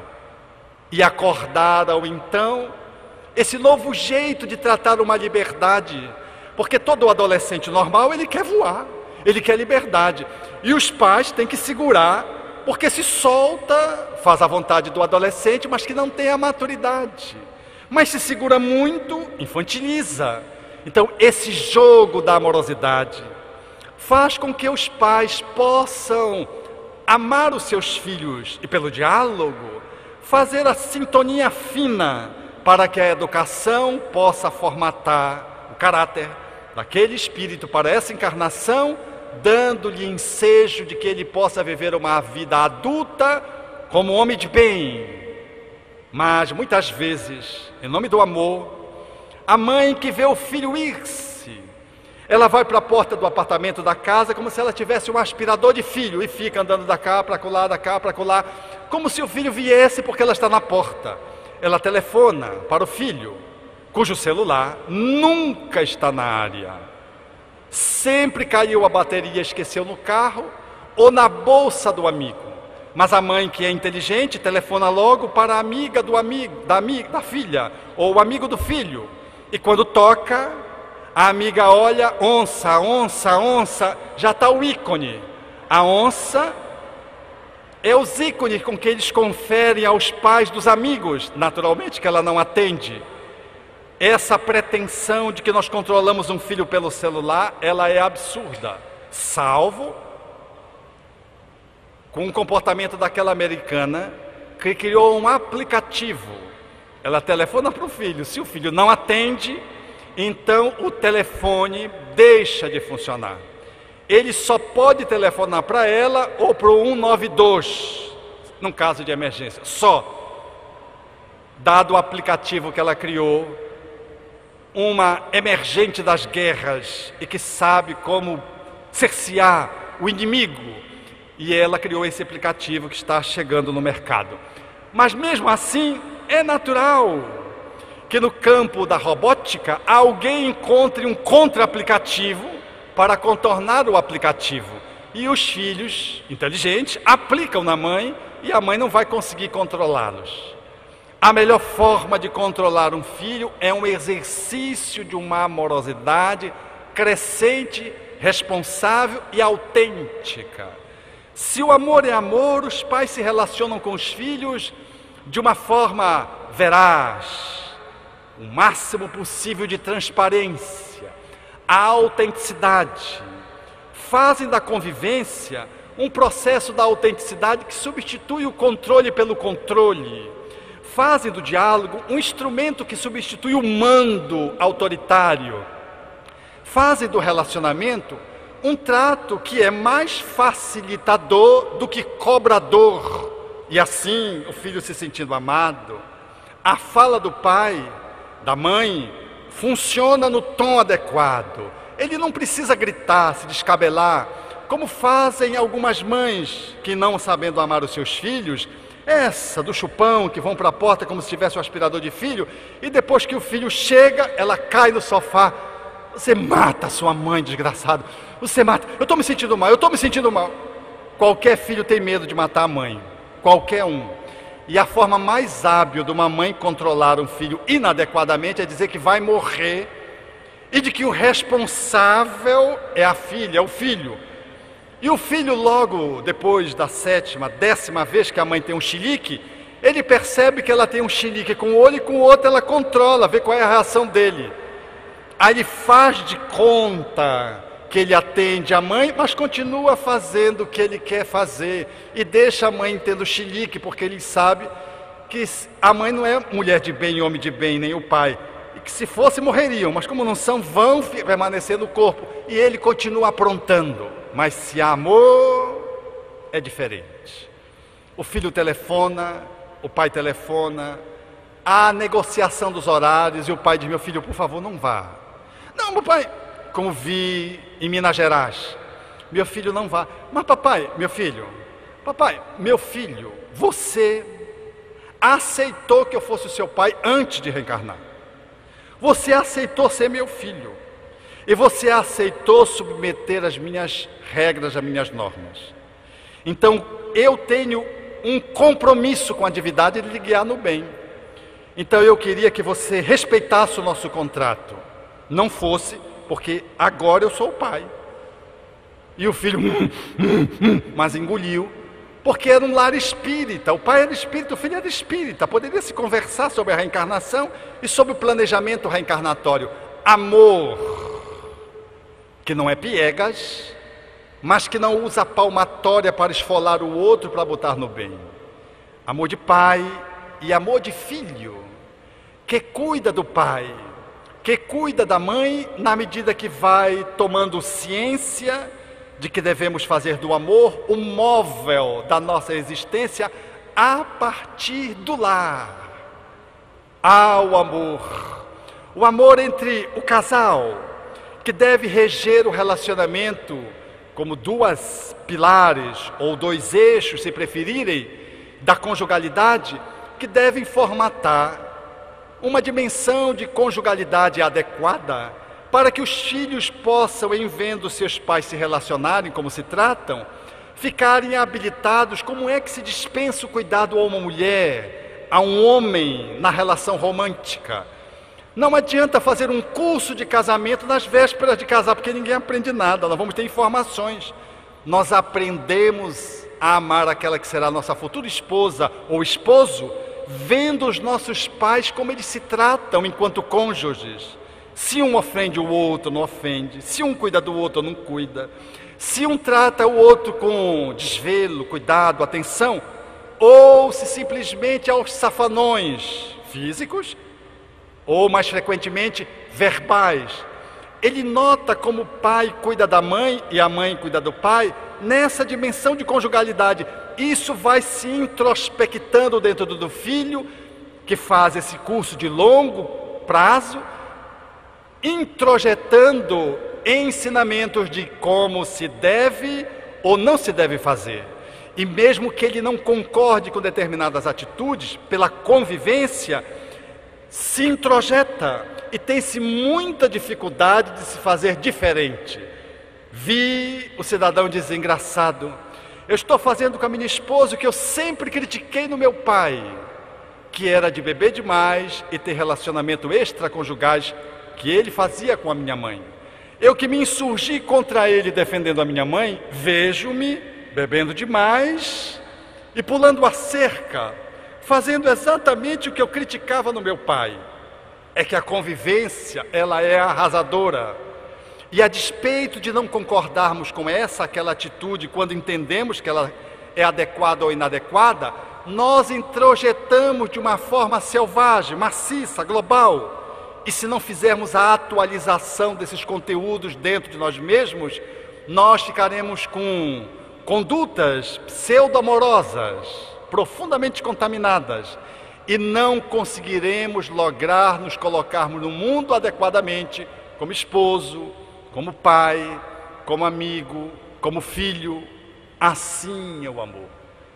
E acordaram então esse novo jeito de tratar uma liberdade, porque todo adolescente normal, ele quer voar, ele quer liberdade. E os pais têm que segurar, porque se solta, faz a vontade do adolescente, mas que não tem a maturidade. Mas se segura muito, infantiliza. Então esse jogo da amorosidade faz com que os pais possam amar os seus filhos e, pelo diálogo, fazer a sintonia fina para que a educação possa formatar o caráter daquele espírito para essa encarnação, dando-lhe ensejo de que ele possa viver uma vida adulta como homem de bem. Mas muitas vezes, em nome do amor, a mãe que vê o filho ir-se, ela vai para a porta do apartamento da casa como se ela tivesse um aspirador de filho e fica andando da cá para colar, da cá para colar, como se o filho viesse porque ela está na porta. Ela telefona para o filho, cujo celular nunca está na área. Sempre caiu a bateria, esqueceu no carro ou na bolsa do amigo. Mas a mãe, que é inteligente, telefona logo para a amiga do amigo, da amiga, da filha, ou o amigo do filho. E quando toca, a amiga olha, onça, onça, onça, já está o ícone. A onça é os ícones com que eles conferem aos pais dos amigos, naturalmente que ela não atende. Essa pretensão de que nós controlamos um filho pelo celular, ela é absurda, salvo com o comportamento daquela americana que criou um aplicativo. Ela telefona para o filho, se o filho não atende, então o telefone deixa de funcionar. Ele só pode telefonar para ela ou para o um nove dois, num caso de emergência, só. Dado o aplicativo que ela criou, uma emergente das guerras e que sabe como cercear o inimigo, e ela criou esse aplicativo que está chegando no mercado. Mas mesmo assim, é natural que no campo da robótica alguém encontre um contra-aplicativo para contornar o aplicativo. E os filhos inteligentes aplicam na mãe e a mãe não vai conseguir controlá-los. A melhor forma de controlar um filho é um exercício de uma amorosidade crescente, responsável e autêntica. Se o amor é amor, os pais se relacionam com os filhos de uma forma veraz, o máximo possível de transparência, a autenticidade. Fazem da convivência um processo da autenticidade que substitui o controle pelo controle. Fazem do diálogo um instrumento que substitui o mando autoritário. Fazem do relacionamento um trato que é mais facilitador do que cobrador, e assim o filho se sentindo amado. A fala do pai, da mãe, funciona no tom adequado. Ele não precisa gritar, se descabelar, como fazem algumas mães que, não sabendo amar os seus filhos, essa do chupão, que vão para a porta como se tivesse um aspirador de filho, e depois que o filho chega, ela cai no sofá. Você mata a sua mãe, desgraçado. Você mata. Eu estou me sentindo mal, eu estou me sentindo mal. Qualquer filho tem medo de matar a mãe. Qualquer um. E a forma mais hábil de uma mãe controlar um filho inadequadamente é dizer que vai morrer e de que o responsável é a filha, é o filho. E o filho, logo depois da sétima, décima vez que a mãe tem um chilique, ele percebe que ela tem um chilique com um olho e com o outro ela controla, vê qual é a reação dele. Aí ele faz de conta que ele atende a mãe, mas continua fazendo o que ele quer fazer e deixa a mãe tendo chilique, porque ele sabe que a mãe não é mulher de bem, homem de bem, nem o pai, e que se fosse morreriam, mas como não são, vão permanecer no corpo, e ele continua aprontando. Mas se há amor, é diferente. O filho telefona, o pai telefona, há a negociação dos horários, e o pai diz: meu filho, por favor, não vá. Não, papai, como vi em Minas Gerais, meu filho não vá. Mas papai, meu filho, papai, meu filho, você aceitou que eu fosse o seu pai antes de reencarnar. Você aceitou ser meu filho. E você aceitou submeter as minhas regras, as minhas normas. Então, eu tenho um compromisso com a divindade de lhe guiar no bem. Então, eu queria que você respeitasse o nosso contrato. Não fosse, porque agora eu sou o pai. E o filho, hum, hum, hum, mas engoliu, porque era um lar espírita. O pai era espírita, o filho era espírita. Poderia se conversar sobre a reencarnação e sobre o planejamento reencarnatório. Amor, que não é piegas, mas que não usa a palmatória para esfolar o outro para botar no bem. Amor de pai e amor de filho. que cuida do pai, que cuida da mãe, na medida que vai tomando ciência de que devemos fazer do amor o móvel da nossa existência a partir do lar. Há o amor, o amor entre o casal, que deve reger o relacionamento como duas pilares, ou dois eixos, se preferirem, da conjugalidade, que devem formatar uma dimensão de conjugalidade adequada para que os filhos possam, em vendo seus pais se relacionarem como se tratam, ficarem habilitados como é que se dispensa o cuidado a uma mulher, a um homem na relação romântica. Não adianta fazer um curso de casamento nas vésperas de casar, porque ninguém aprende nada, nós vamos ter informações. Nós aprendemos a amar aquela que será nossa futura esposa ou esposo, vendo os nossos pais como eles se tratam enquanto cônjuges. Se um ofende o outro, não ofende. Se um cuida do outro, não cuida. Se um trata o outro com desvelo, cuidado, atenção, ou se simplesmente aos safanões físicos, ou mais frequentemente verbais. Ele nota como o pai cuida da mãe e a mãe cuida do pai, nessa dimensão de conjugalidade. Isso vai se introspectando dentro do filho, que faz esse curso de longo prazo, introjetando ensinamentos de como se deve ou não se deve fazer. E mesmo que ele não concorde com determinadas atitudes, pela convivência, se introjeta e tem-se muita dificuldade de se fazer diferente. Vi o cidadão dizer, engraçado, eu estou fazendo com a minha esposa o que eu sempre critiquei no meu pai, que era de beber demais e ter relacionamento extraconjugais que ele fazia com a minha mãe. Eu que me insurgi contra ele defendendo a minha mãe, vejo-me bebendo demais e pulando a cerca, fazendo exatamente o que eu criticava no meu pai. É que a convivência, ela é arrasadora. E a despeito de não concordarmos com essa, aquela atitude, quando entendemos que ela é adequada ou inadequada, nós introjetamos de uma forma selvagem, maciça, global. E se não fizermos a atualização desses conteúdos dentro de nós mesmos, nós ficaremos com condutas pseudo-amorosas, profundamente contaminadas, e não conseguiremos lograr nos colocarmos no mundo adequadamente, como esposo, como pai, como amigo, como filho. Assim é o amor.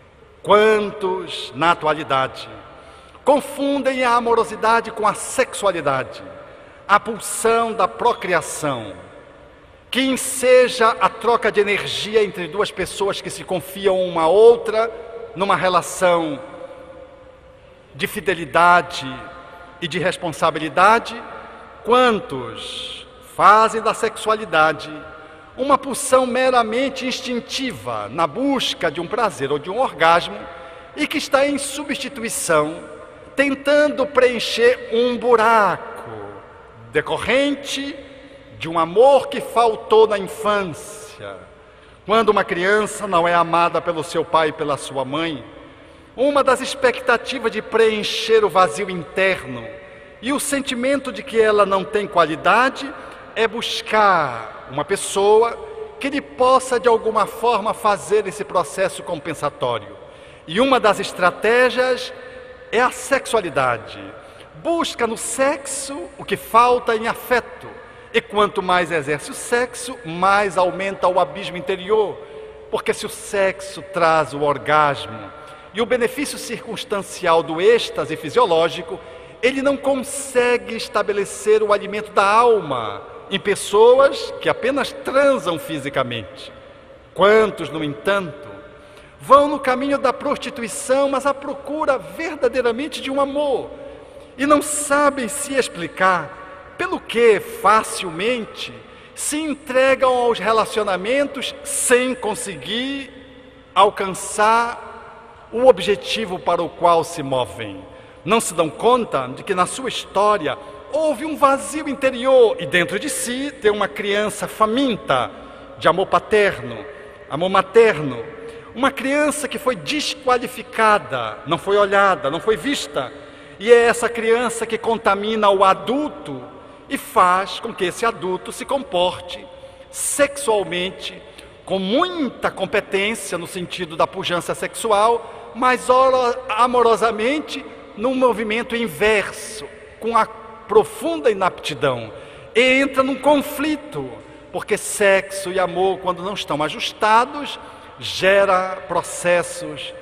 Quantos, na atualidade, confundem a amorosidade com a sexualidade, a pulsão da procriação, que enseja a troca de energia entre duas pessoas que se confiam uma à outra numa relação de fidelidade e de responsabilidade. Quantos fazem da sexualidade uma pulsão meramente instintiva na busca de um prazer ou de um orgasmo e que está em substituição, tentando preencher um buraco decorrente de um amor que faltou na infância. Quando uma criança não é amada pelo seu pai e pela sua mãe, uma das expectativas de preencher o vazio interno e o sentimento de que ela não tem qualidade é buscar uma pessoa que lhe possa de alguma forma fazer esse processo compensatório. E uma das estratégias é a sexualidade. Busca no sexo o que falta em afeto. E quanto mais exerce o sexo, mais aumenta o abismo interior. Porque se o sexo traz o orgasmo e o benefício circunstancial do êxtase fisiológico, ele não consegue estabelecer o alimento da alma em pessoas que apenas transam fisicamente. Quantos, no entanto, vão no caminho da prostituição, mas à procura verdadeiramente de um amor, e não sabem se explicar pelo que facilmente se entregam aos relacionamentos sem conseguir alcançar o objetivo para o qual se movem. Não se dão conta de que na sua história houve um vazio interior e dentro de si tem uma criança faminta de amor paterno, amor materno, uma criança que foi desqualificada, não foi olhada, não foi vista, E é essa criança que contamina o adulto e faz com que esse adulto se comporte sexualmente com muita competência no sentido da pujança sexual, mas amorosamente num movimento inverso, com a profunda inaptidão. E entra num conflito, porque sexo e amor, quando não estão ajustados, gera processos,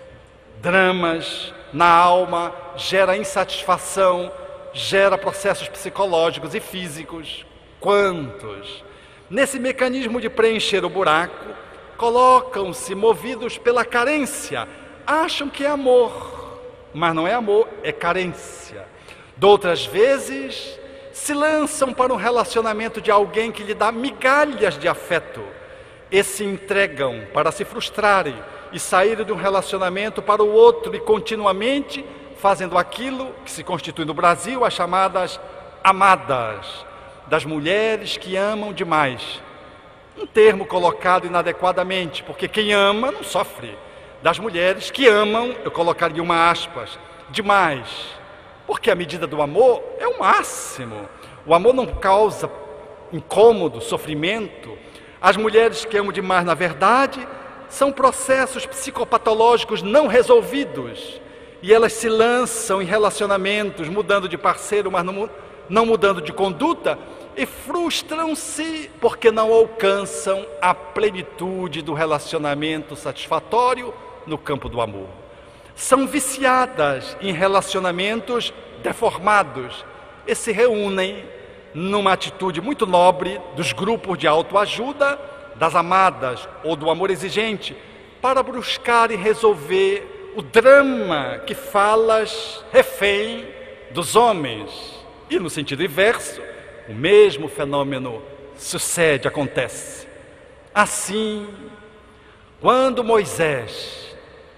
dramas na alma, gera insatisfação, gera processos psicológicos e físicos. Quantos, nesse mecanismo de preencher o buraco, colocam-se movidos pela carência, acham que é amor, mas não é amor, é carência. Doutras vezes, se lançam para um relacionamento de alguém que lhe dá migalhas de afeto e se entregam para se frustrarem e saírem de um relacionamento para o outro e continuamente fazendo aquilo que se constitui no Brasil as chamadas amadas, das mulheres que amam demais. Um termo colocado inadequadamente, porque quem ama não sofre. Das mulheres que amam, eu colocaria uma aspas, demais. Porque a medida do amor é o máximo. O amor não causa incômodo, sofrimento. As mulheres que amam demais, na verdade, são processos psicopatológicos não resolvidos. E elas se lançam em relacionamentos, mudando de parceiro, mas não, não mudando de conduta, e frustram-se porque não alcançam a plenitude do relacionamento satisfatório no campo do amor. São viciadas em relacionamentos deformados e se reúnem numa atitude muito nobre dos grupos de autoajuda, das amadas ou do amor exigente, para buscar e resolver o drama que falas refém dos homens. E no sentido inverso, o mesmo fenômeno sucede, acontece. Assim, quando Moisés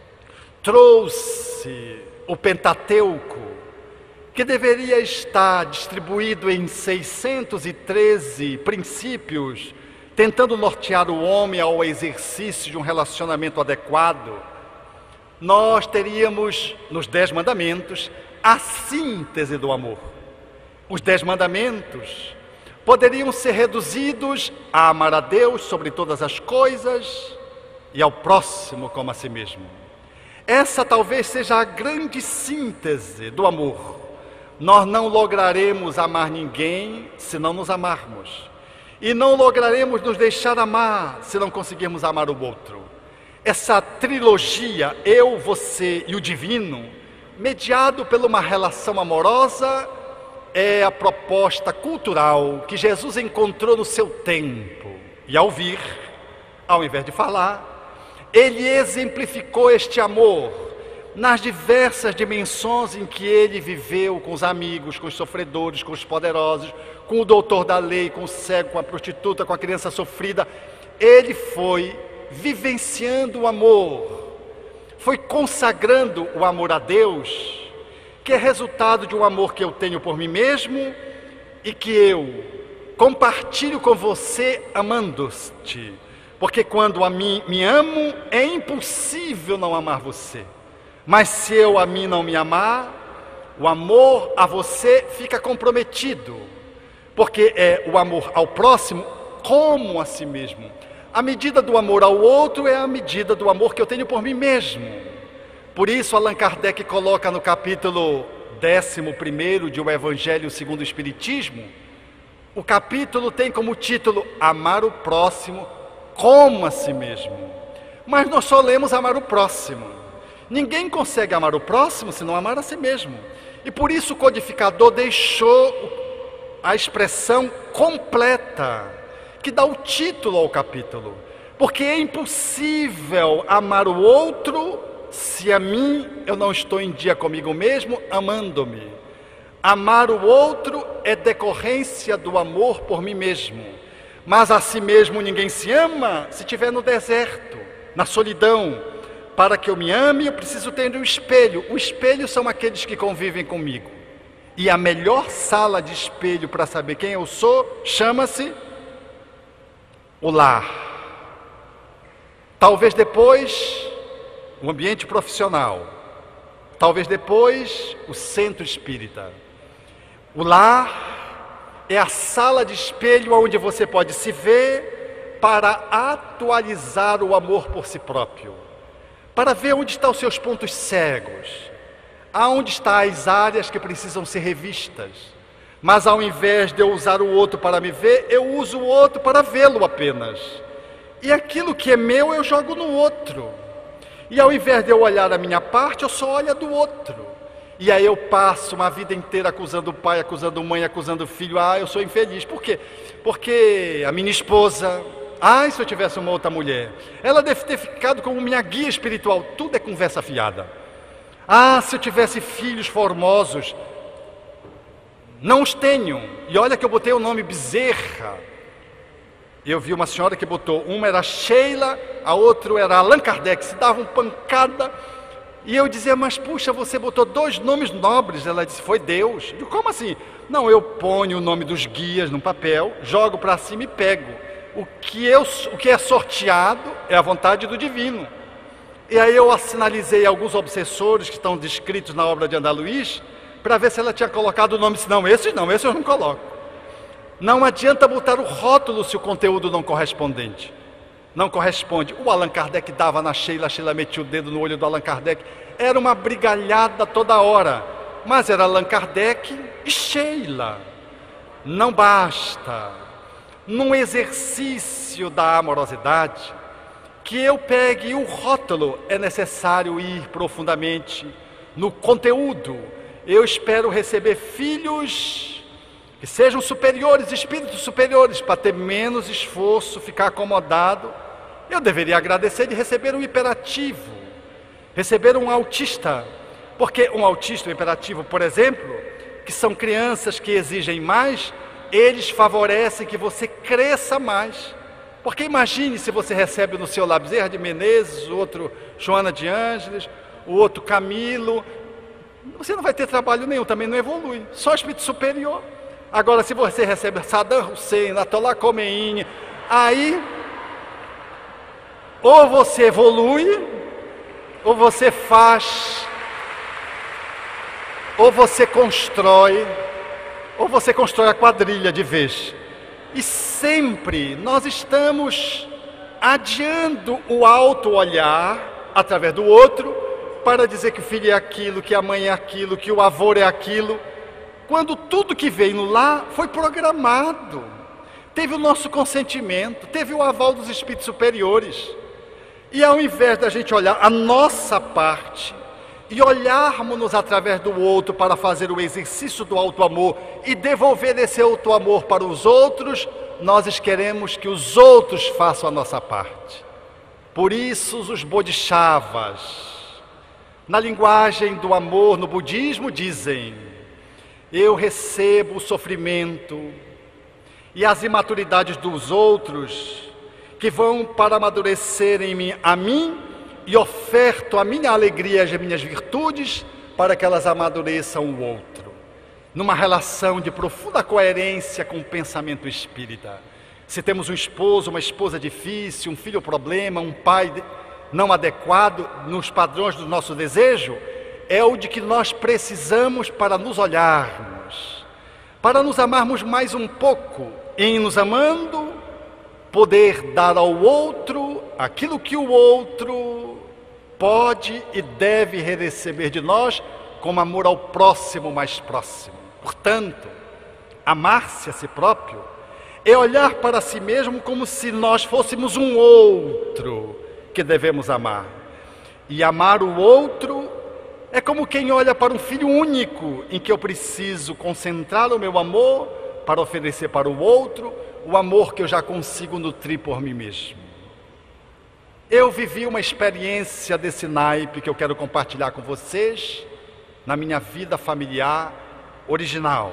trouxe o Pentateuco, que deveria estar distribuído em seiscentos e treze princípios, tentando nortear o homem ao exercício de um relacionamento adequado, nós teríamos nos Dez Mandamentos a síntese do amor. Os Dez Mandamentos poderiam ser reduzidos a amar a Deus sobre todas as coisas e ao próximo como a si mesmo. Essa talvez seja a grande síntese do amor. Nós não lograremos amar ninguém se não nos amarmos. E não lograremos nos deixar amar se não conseguirmos amar o outro. Essa trilogia, eu, você e o divino, mediado por uma relação amorosa, é a proposta cultural que Jesus encontrou no seu tempo. E ao vir, ao invés de falar, ele exemplificou este amor nas diversas dimensões em que ele viveu com os amigos, com os sofredores, com os poderosos, com o doutor da lei, com o cego, com a prostituta, com a criança sofrida. Ele foi vivenciando o amor, foi consagrando o amor a Deus, que é resultado de um amor que eu tenho por mim mesmo e que eu compartilho com você amando-te. Porque quando a mim me amo, é impossível não amar você. Mas se eu a mim não me amar, o amor a você fica comprometido. Porque é o amor ao próximo como a si mesmo. A medida do amor ao outro é a medida do amor que eu tenho por mim mesmo. Por isso Allan Kardec coloca no capítulo décimo primeiro de O Evangelho segundo o Espiritismo, o capítulo tem como título Amar o próximo como a si mesmo. Mas nós só lemos amar o próximo. Ninguém consegue amar o próximo se não amar a si mesmo. E por isso o codificador deixou a expressão completa, que dá o título ao capítulo. Porque é impossível amar o outro se a mim eu não estou em dia comigo mesmo, amando-me. Amar o outro é decorrência do amor por mim mesmo. Mas a si mesmo ninguém se ama se estiver no deserto, na solidão. Para que eu me ame, eu preciso ter um espelho. O espelho são aqueles que convivem comigo. E a melhor sala de espelho para saber quem eu sou, chama-se o lar. Talvez depois, o ambiente profissional. Talvez depois o centro espírita. O lar é a sala de espelho onde você pode se ver para atualizar o amor por si próprio, para ver onde estão os seus pontos cegos, aonde estão as áreas que precisam ser revistas. Mas ao invés de eu usar o outro para me ver, eu uso o outro para vê-lo apenas. E aquilo que é meu eu jogo no outro. E ao invés de eu olhar a minha parte, eu só olho a do outro. E aí eu passo uma vida inteira acusando o pai, acusando a mãe, acusando o filho. Ah, eu sou infeliz. Por quê? Porque a minha esposa... Ah, se eu tivesse uma outra mulher, ela deve ter ficado como minha guia espiritual. Tudo é conversa fiada. Ah, se eu tivesse filhos formosos, não os tenho. E olha que eu botei o nome Bezerra. Eu vi uma senhora que botou, uma era Sheila, a outra era Allan Kardec, se davam pancada. E eu dizia, mas puxa, você botou dois nomes nobres. Ela disse, foi Deus. Eu digo, como assim? Não, eu ponho o nome dos guias no papel, jogo para cima e pego. O que, eu, o que é sorteado é a vontade do divino. E aí eu assinalizei alguns obsessores que estão descritos na obra de André Luiz, para ver se ela tinha colocado o nome. Não, esses não, esses eu não coloco. Não adianta botar o rótulo se o conteúdo não correspondente. Não corresponde. O Allan Kardec dava na Sheila, a Sheila metia o dedo no olho do Allan Kardec. Era uma brigalhada toda hora. Mas era Allan Kardec e Sheila. Não basta. Num exercício da amorosidade, que eu pegue o rótulo, é necessário ir profundamente no conteúdo. Eu espero receber filhos que sejam superiores, espíritos superiores, para ter menos esforço, ficar acomodado. Eu deveria agradecer de receber um hiperativo, receber um autista, porque um autista, um hiperativo, por exemplo, que são crianças que exigem mais, eles favorecem que você cresça mais. Porque imagine se você recebe no seu lar Bezerra de Menezes, o outro Joana de Ângeles, o outro Camilo, você não vai ter trabalho nenhum, também não evolui, só espírito superior. Agora se você recebe Saddam Hussein, Ayatollah Khomeini, aí ou você evolui, ou você faz, ou você constrói, ou você constrói a quadrilha de vez. E sempre nós estamos adiando o auto-olhar através do outro para dizer que o filho é aquilo, que a mãe é aquilo, que o avô é aquilo, quando tudo que veio lá foi programado, teve o nosso consentimento, teve o aval dos espíritos superiores. E ao invés da gente olhar a nossa parte e olharmos-nos através do outro para fazer o exercício do auto-amor e devolver esse auto-amor para os outros, nós queremos que os outros façam a nossa parte. Por isso os bodhisattvas, na linguagem do amor no budismo, dizem: eu recebo o sofrimento e as imaturidades dos outros que vão para amadurecer em mim, a mim, e oferto a minha alegria e as minhas virtudes para que elas amadureçam o outro, numa relação de profunda coerência com o pensamento espírita. Se temos um esposo, uma esposa difícil, um filho problema, um pai não adequado nos padrões do nosso desejo, é o de que nós precisamos para nos olharmos, para nos amarmos mais um pouco, em nos amando, poder dar ao outro aquilo que o outro pode e deve receber de nós, como amor ao próximo mais próximo. Portanto, amar-se a si próprio é olhar para si mesmo como se nós fôssemos um outro que devemos amar. E amar o outro é como quem olha para um filho único, em que eu preciso concentrar o meu amor para oferecer para o outro o amor que eu já consigo nutrir por mim mesmo. Eu vivi uma experiência desse naipe que eu quero compartilhar com vocês na minha vida familiar original.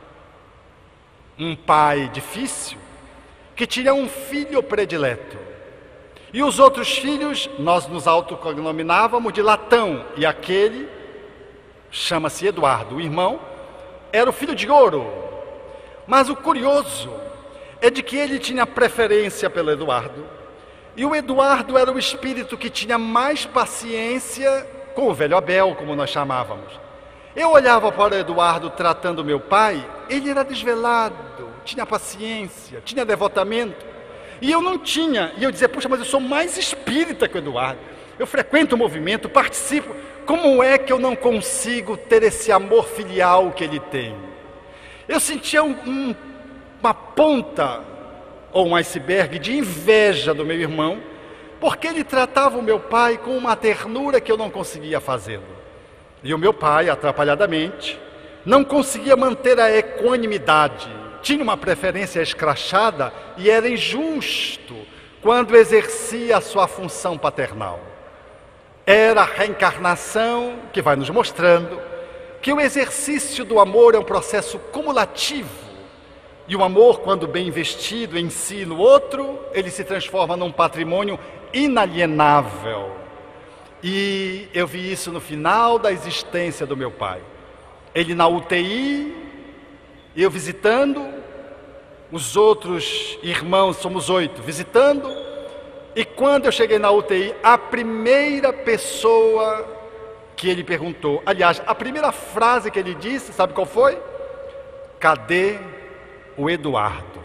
Um pai difícil que tinha um filho predileto. E os outros filhos, nós nos autocognominávamos de Latão, e aquele, chama-se Eduardo, o irmão, era o filho de ouro. Mas o curioso é de que ele tinha preferência pelo Eduardo, e o Eduardo era o espírito que tinha mais paciência com o velho Abel, como nós chamávamos. Eu olhava para o Eduardo tratando meu pai, ele era desvelado, tinha paciência, tinha devotamento, e eu não tinha. E eu dizia, puxa, mas eu sou mais espírita que o Eduardo, eu frequento o movimento, participo, como é que eu não consigo ter esse amor filial que ele tem? Eu sentia um, um, uma ponta, ou um iceberg, de inveja do meu irmão, porque ele tratava o meu pai com uma ternura que eu não conseguia fazê-lo. E o meu pai, atrapalhadamente, não conseguia manter a equanimidade, tinha uma preferência escrachada e era injusto quando exercia a sua função paternal. Era a reencarnação que vai nos mostrando que o exercício do amor é um processo cumulativo, e o amor, quando bem investido em si e no outro, ele se transforma num patrimônio inalienável. E eu vi isso no final da existência do meu pai. Ele na U T I, eu visitando, os outros irmãos, somos oito, visitando, e quando eu cheguei na U T I, a primeira pessoa que ele perguntou, aliás, a primeira frase que ele disse, sabe qual foi? Cadê o Eduardo?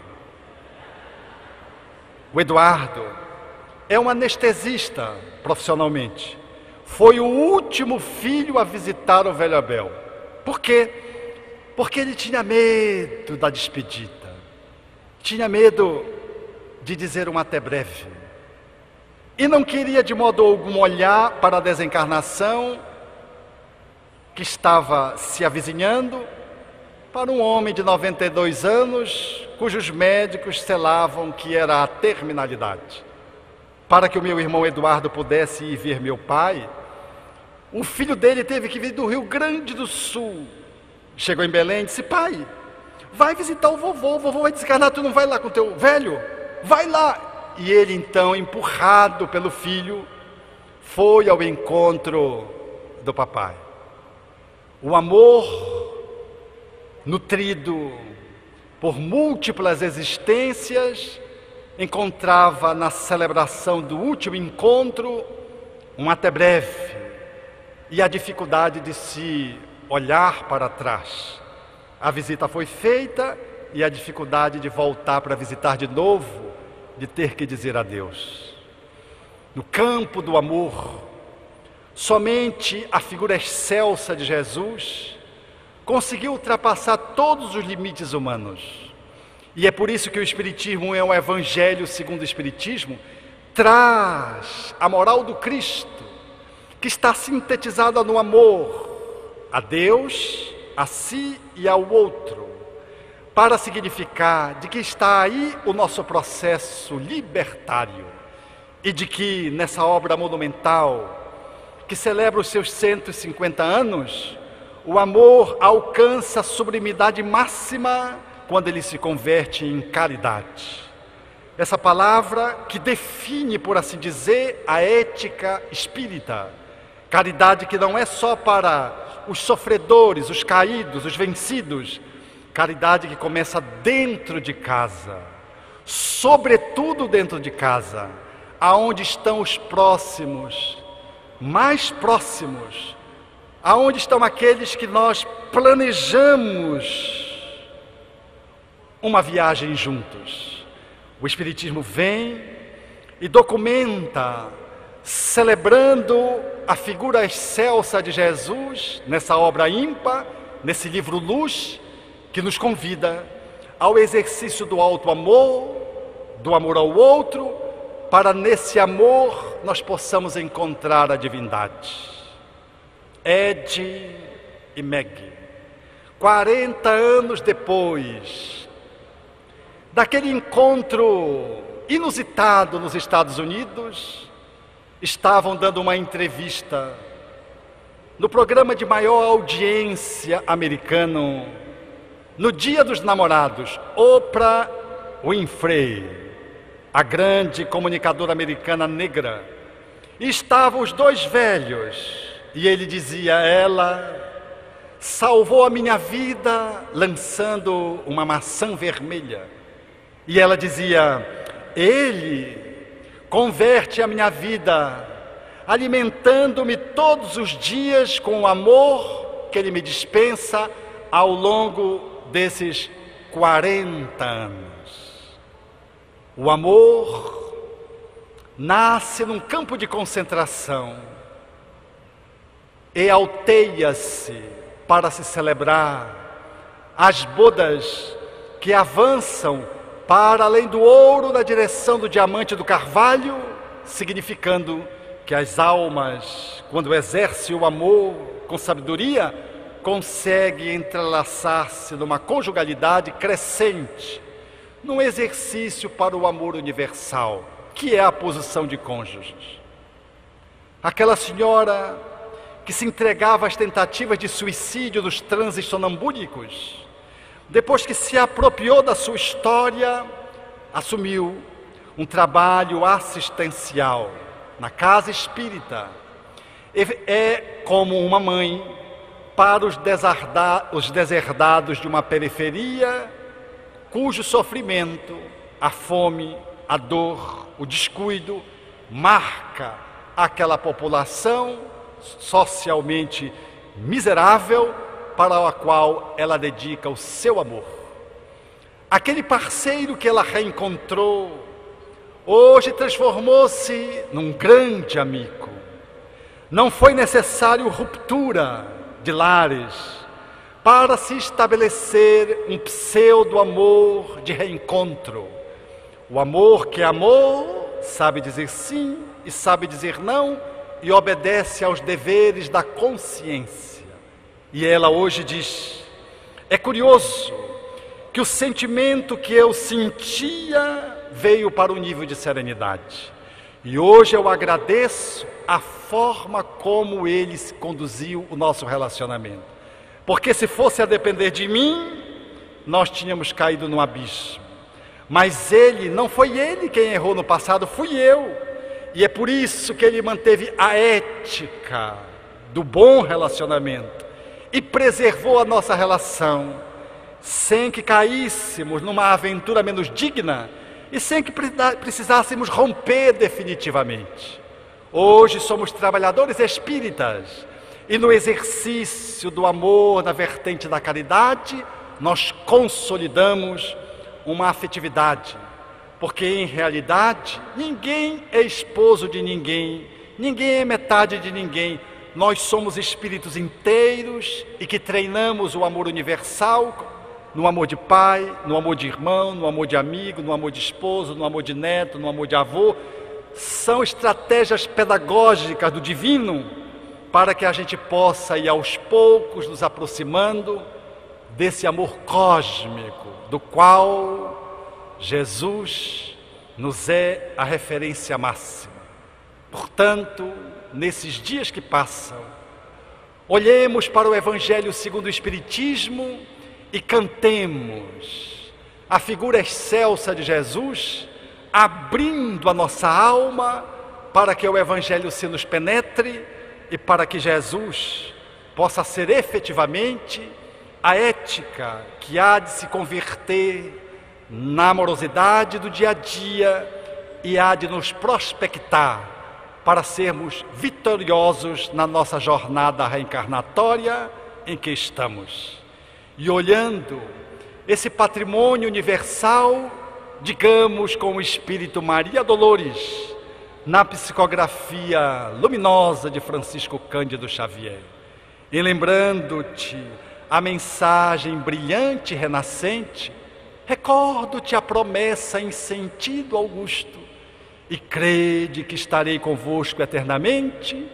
O Eduardo é um anestesista profissionalmente. Foi o último filho a visitar o velho Abel. Por quê? Porque ele tinha medo da despedida. Tinha medo de dizer um até breve. E não queria de modo algum olhar para a desencarnação que estava se avizinhando, para um homem de noventa e dois anos, cujos médicos selavam que era a terminalidade. Para que o meu irmão Eduardo pudesse ir ver meu pai, o filho dele teve que vir do Rio Grande do Sul. Chegou em Belém e disse, pai, vai visitar o vovô, o vovô vai desencarnar, tu não vai lá com o teu velho? Vai lá! E ele então, empurrado pelo filho, foi ao encontro do papai. O amor nutrido por múltiplas existências encontrava na celebração do último encontro um até breve, e a dificuldade de se olhar para trás. A visita foi feita e a dificuldade de voltar para visitar de novo, de ter que dizer adeus. No campo do amor, somente a figura excelsa de Jesus conseguiu ultrapassar todos os limites humanos. E é por isso que o Espiritismo é um evangelho segundo o Espiritismo, traz a moral do Cristo, que está sintetizada no amor a Deus, a si e ao outro, para significar de que está aí o nosso processo libertário, e de que nessa obra monumental, que celebra os seus cento e cinquenta anos, o amor alcança a sublimidade máxima quando ele se converte em caridade. Essa palavra que define, por assim dizer, a ética espírita. Caridade que não é só para os sofredores, os caídos, os vencidos. Caridade que começa dentro de casa, sobretudo dentro de casa, aonde estão os próximos, mais próximos, aonde estão aqueles que nós planejamos uma viagem juntos. O Espiritismo vem e documenta, celebrando a figura excelsa de Jesus, nessa obra ímpar, nesse livro Luz, que nos convida ao exercício do alto amor, do amor ao outro, para nesse amor nós possamos encontrar a divindade. Ed e Meg, quarenta anos depois daquele encontro inusitado nos Estados Unidos, estavam dando uma entrevista no programa de maior audiência americano, no Dia dos Namorados, Oprah Winfrey, a grande comunicadora americana negra. E estavam os dois velhos, e ele dizia, ela salvou a minha vida lançando uma maçã vermelha. E ela dizia, ele converte a minha vida alimentando-me todos os dias com o amor que Ele me dispensa ao longo desses quarenta anos. O amor nasce num campo de concentração e alteia-se para se celebrar as bodas que avançam para além do ouro na direção do diamante e do carvalho, significando que as almas, quando exercem o amor com sabedoria, conseguem entrelaçar-se numa conjugalidade crescente, num exercício para o amor universal, que é a posição de cônjuges. Aquela senhora que se entregava às tentativas de suicídio dos transes sonambúlicos, depois que se apropriou da sua história, assumiu um trabalho assistencial na casa espírita. É como uma mãe para os, desarda, os deserdados de uma periferia, cujo sofrimento, a fome, a dor, o descuido, marca aquela população socialmente miserável para a qual ela dedica o seu amor. Aquele parceiro que ela reencontrou, hoje transformou-se num grande amigo. Não foi necessário ruptura de lares para se estabelecer um pseudo-amor de reencontro. O amor que é amor sabe dizer sim e sabe dizer não e obedece aos deveres da consciência. E ela hoje diz: é curioso que o sentimento que eu sentia veio para o nível de serenidade. E hoje eu agradeço a forma como ele conduziu o nosso relacionamento. Porque se fosse a depender de mim, nós tínhamos caído no abismo. Mas ele, não foi ele quem errou no passado, fui eu. E é por isso que ele manteve a ética do bom relacionamento e preservou a nossa relação, sem que caíssemos numa aventura menos digna e sem que precisássemos romper definitivamente. Hoje somos trabalhadores espíritas e no exercício do amor na vertente da caridade, nós consolidamos uma afetividade, porque em realidade ninguém é esposo de ninguém, ninguém é metade de ninguém. Nós somos espíritos inteiros e que treinamos o amor universal no amor de pai, no amor de irmão, no amor de amigo, no amor de esposo, no amor de neto, no amor de avô. São estratégias pedagógicas do divino para que a gente possa ir aos poucos nos aproximando desse amor cósmico, do qual Jesus nos é a referência máxima. Portanto, nesses dias que passam, olhemos para o Evangelho segundo o Espiritismo e cantemos a figura excelsa de Jesus, abrindo a nossa alma para que o Evangelho se nos penetre e para que Jesus possa ser efetivamente a ética que há de se converter na amorosidade do dia a dia e há de nos prospectar para sermos vitoriosos na nossa jornada reencarnatória em que estamos. E olhando esse patrimônio universal, digamos com o Espírito Maria Dolores, na psicografia luminosa de Francisco Cândido Xavier, e lembrando-te a mensagem brilhante e renascente, recordo-te a promessa em sentido augusto, e crede que estarei convosco eternamente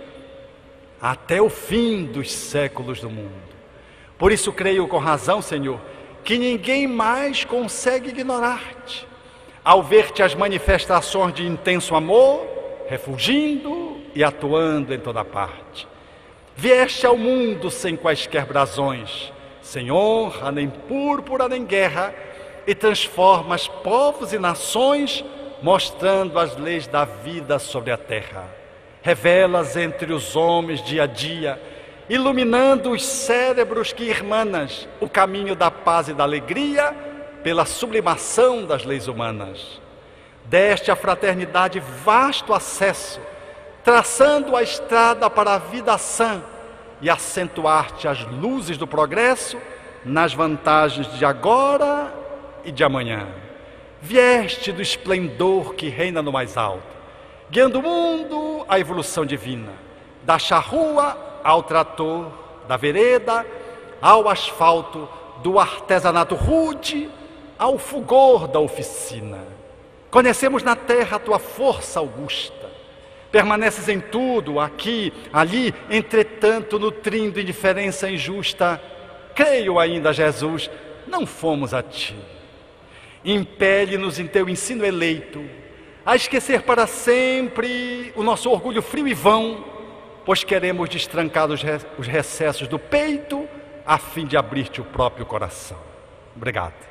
até o fim dos séculos do mundo. Por isso creio com razão, Senhor, que ninguém mais consegue ignorar-te, ao ver-te as manifestações de intenso amor, refugindo e atuando em toda parte. Vieste ao mundo sem quaisquer brasões, sem honra, nem púrpura, nem guerra, e transformas povos e nações, mostrando as leis da vida sobre a terra. Revelas entre os homens dia a dia, iluminando os cérebros que irmanas o caminho da paz e da alegria pela sublimação das leis humanas. Deste à fraternidade vasto acesso, traçando a estrada para a vida sã e acentuar-te as luzes do progresso nas vantagens de agora e de amanhã. Vieste do esplendor que reina no mais alto, guiando o mundo à evolução divina, da charrua ao trator, da vereda ao asfalto, do artesanato rude ao fulgor da oficina. Conhecemos na terra a tua força augusta, permaneces em tudo, aqui, ali, entretanto, nutrindo indiferença injusta. Creio ainda, Jesus, não fomos a ti. Impele-nos em teu ensino eleito a esquecer para sempre o nosso orgulho frio e vão, pois queremos destrancar os, re- os recessos do peito a fim de abrir-te o próprio coração. Obrigado.